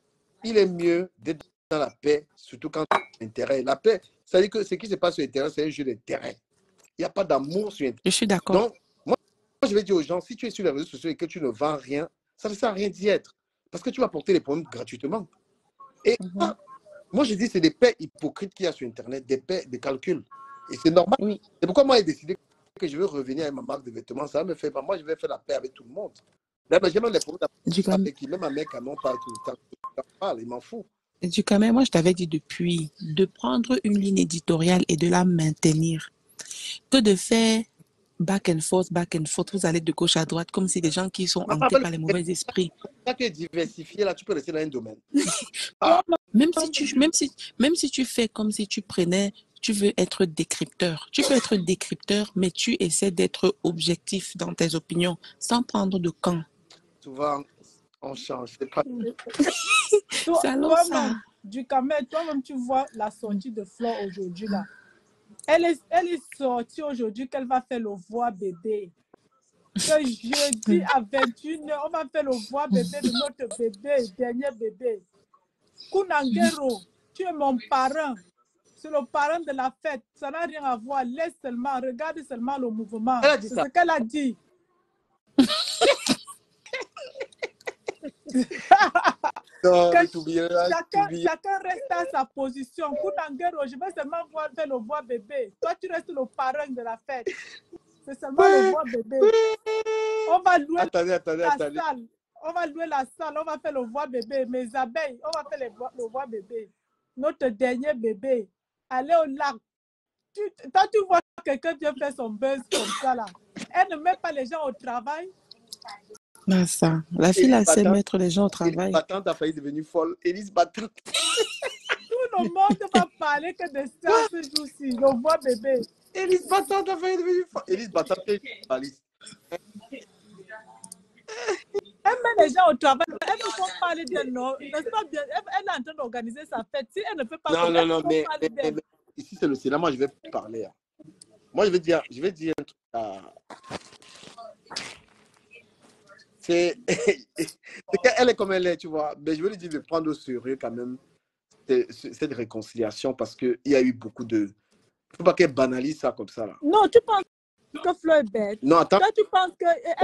il est mieux d'être dans la paix, surtout quand tu as intérêt. La paix, ça veut dire que ce qui se passe sur Internet, c'est un jeu d'intérêt. Il n'y a pas d'amour sur Internet. je suis d'accord. Donc, moi, je vais dire aux gens, si tu es sur les réseaux sociaux et que tu ne vends rien, ça ne sert à rien d'y être. Parce que tu vas porter les problèmes gratuitement. Et Mhm. moi, je dis, c'est des paix hypocrites qu'il y a sur Internet, des paix de calcul. Et c'est normal. Oui, C'est pourquoi moi, j'ai décidé que je veux revenir avec ma marque de vêtements. Ça me fait pas. Moi, je vais faire la paix avec tout le monde. Là, j'ai même les problèmes du avec qui, même un mec à non parle tout le temps. Il parle, il m'en fout. Du quand même, moi, je t'avais dit depuis de prendre une ligne éditoriale et de la maintenir, que de faire back and forth, vous allez de gauche à droite, comme si des gens qui sont hantés par les mauvais esprits. Ça qui est diversifié, là, tu peux rester dans un domaine. Même si tu fais comme si tu veux être décrypteur. Tu peux être décrypteur, mais tu essaies d'être objectif dans tes opinions, sans prendre de camp. Souvent, on change. C'est pas... C'est alors ça. Toi-même, du Cameroun, toi-même, tu vois la sortie de Flore aujourd'hui, là. Elle est sortie aujourd'hui qu'elle va faire le voix bébé. Que jeudi à 21h, on va faire le voix bébé de notre bébé, dernier bébé. Kunangero, tu es mon parent. C'est le parent de la fête. Ça n'a rien à voir. Laisse seulement, regarde seulement le mouvement. C'est ce qu'elle a dit. Non, chacun reste à sa position. Kunangero, je vais seulement faire le voix bébé. Toi, tu restes le parrain de la fête. C'est seulement le voix bébé. On va louer la salle. On va louer la salle. On va faire le voix bébé. Mes abeilles, on va faire le voix bébé. Notre dernier bébé. Allez au lac. Quand tu vois quelqu'un qui fait son buzz comme ça, là, elle ne met pas les gens au travail. Ben ça. La fille, elle sait mettre les gens au travail. Élise Battante a failli devenir folle. Élise Battante. Tout le monde va parler que de ça ce jour-ci. Le voix bébé. Élise Battante a failli devenir folle. Élise Battante est journaliste. Elle met les gens au travail. Elle ne peut parler d'elle, non. N'est-ce pas bien? Elle est en train d'organiser sa fête. Si elle ne peut pas mais ici, c'est le Sénat. Moi, je vais parler. Moi, je vais dire un truc c'est qu'elle est comme elle est, tu vois. Mais je veux lui dire de prendre au sérieux quand même cette réconciliation parce qu'il y a eu beaucoup de... Il ne faut pas qu'elle banalise ça comme ça. Là. Non, tu penses que Fleur est bête. Non, attends. Toi, tu penses que...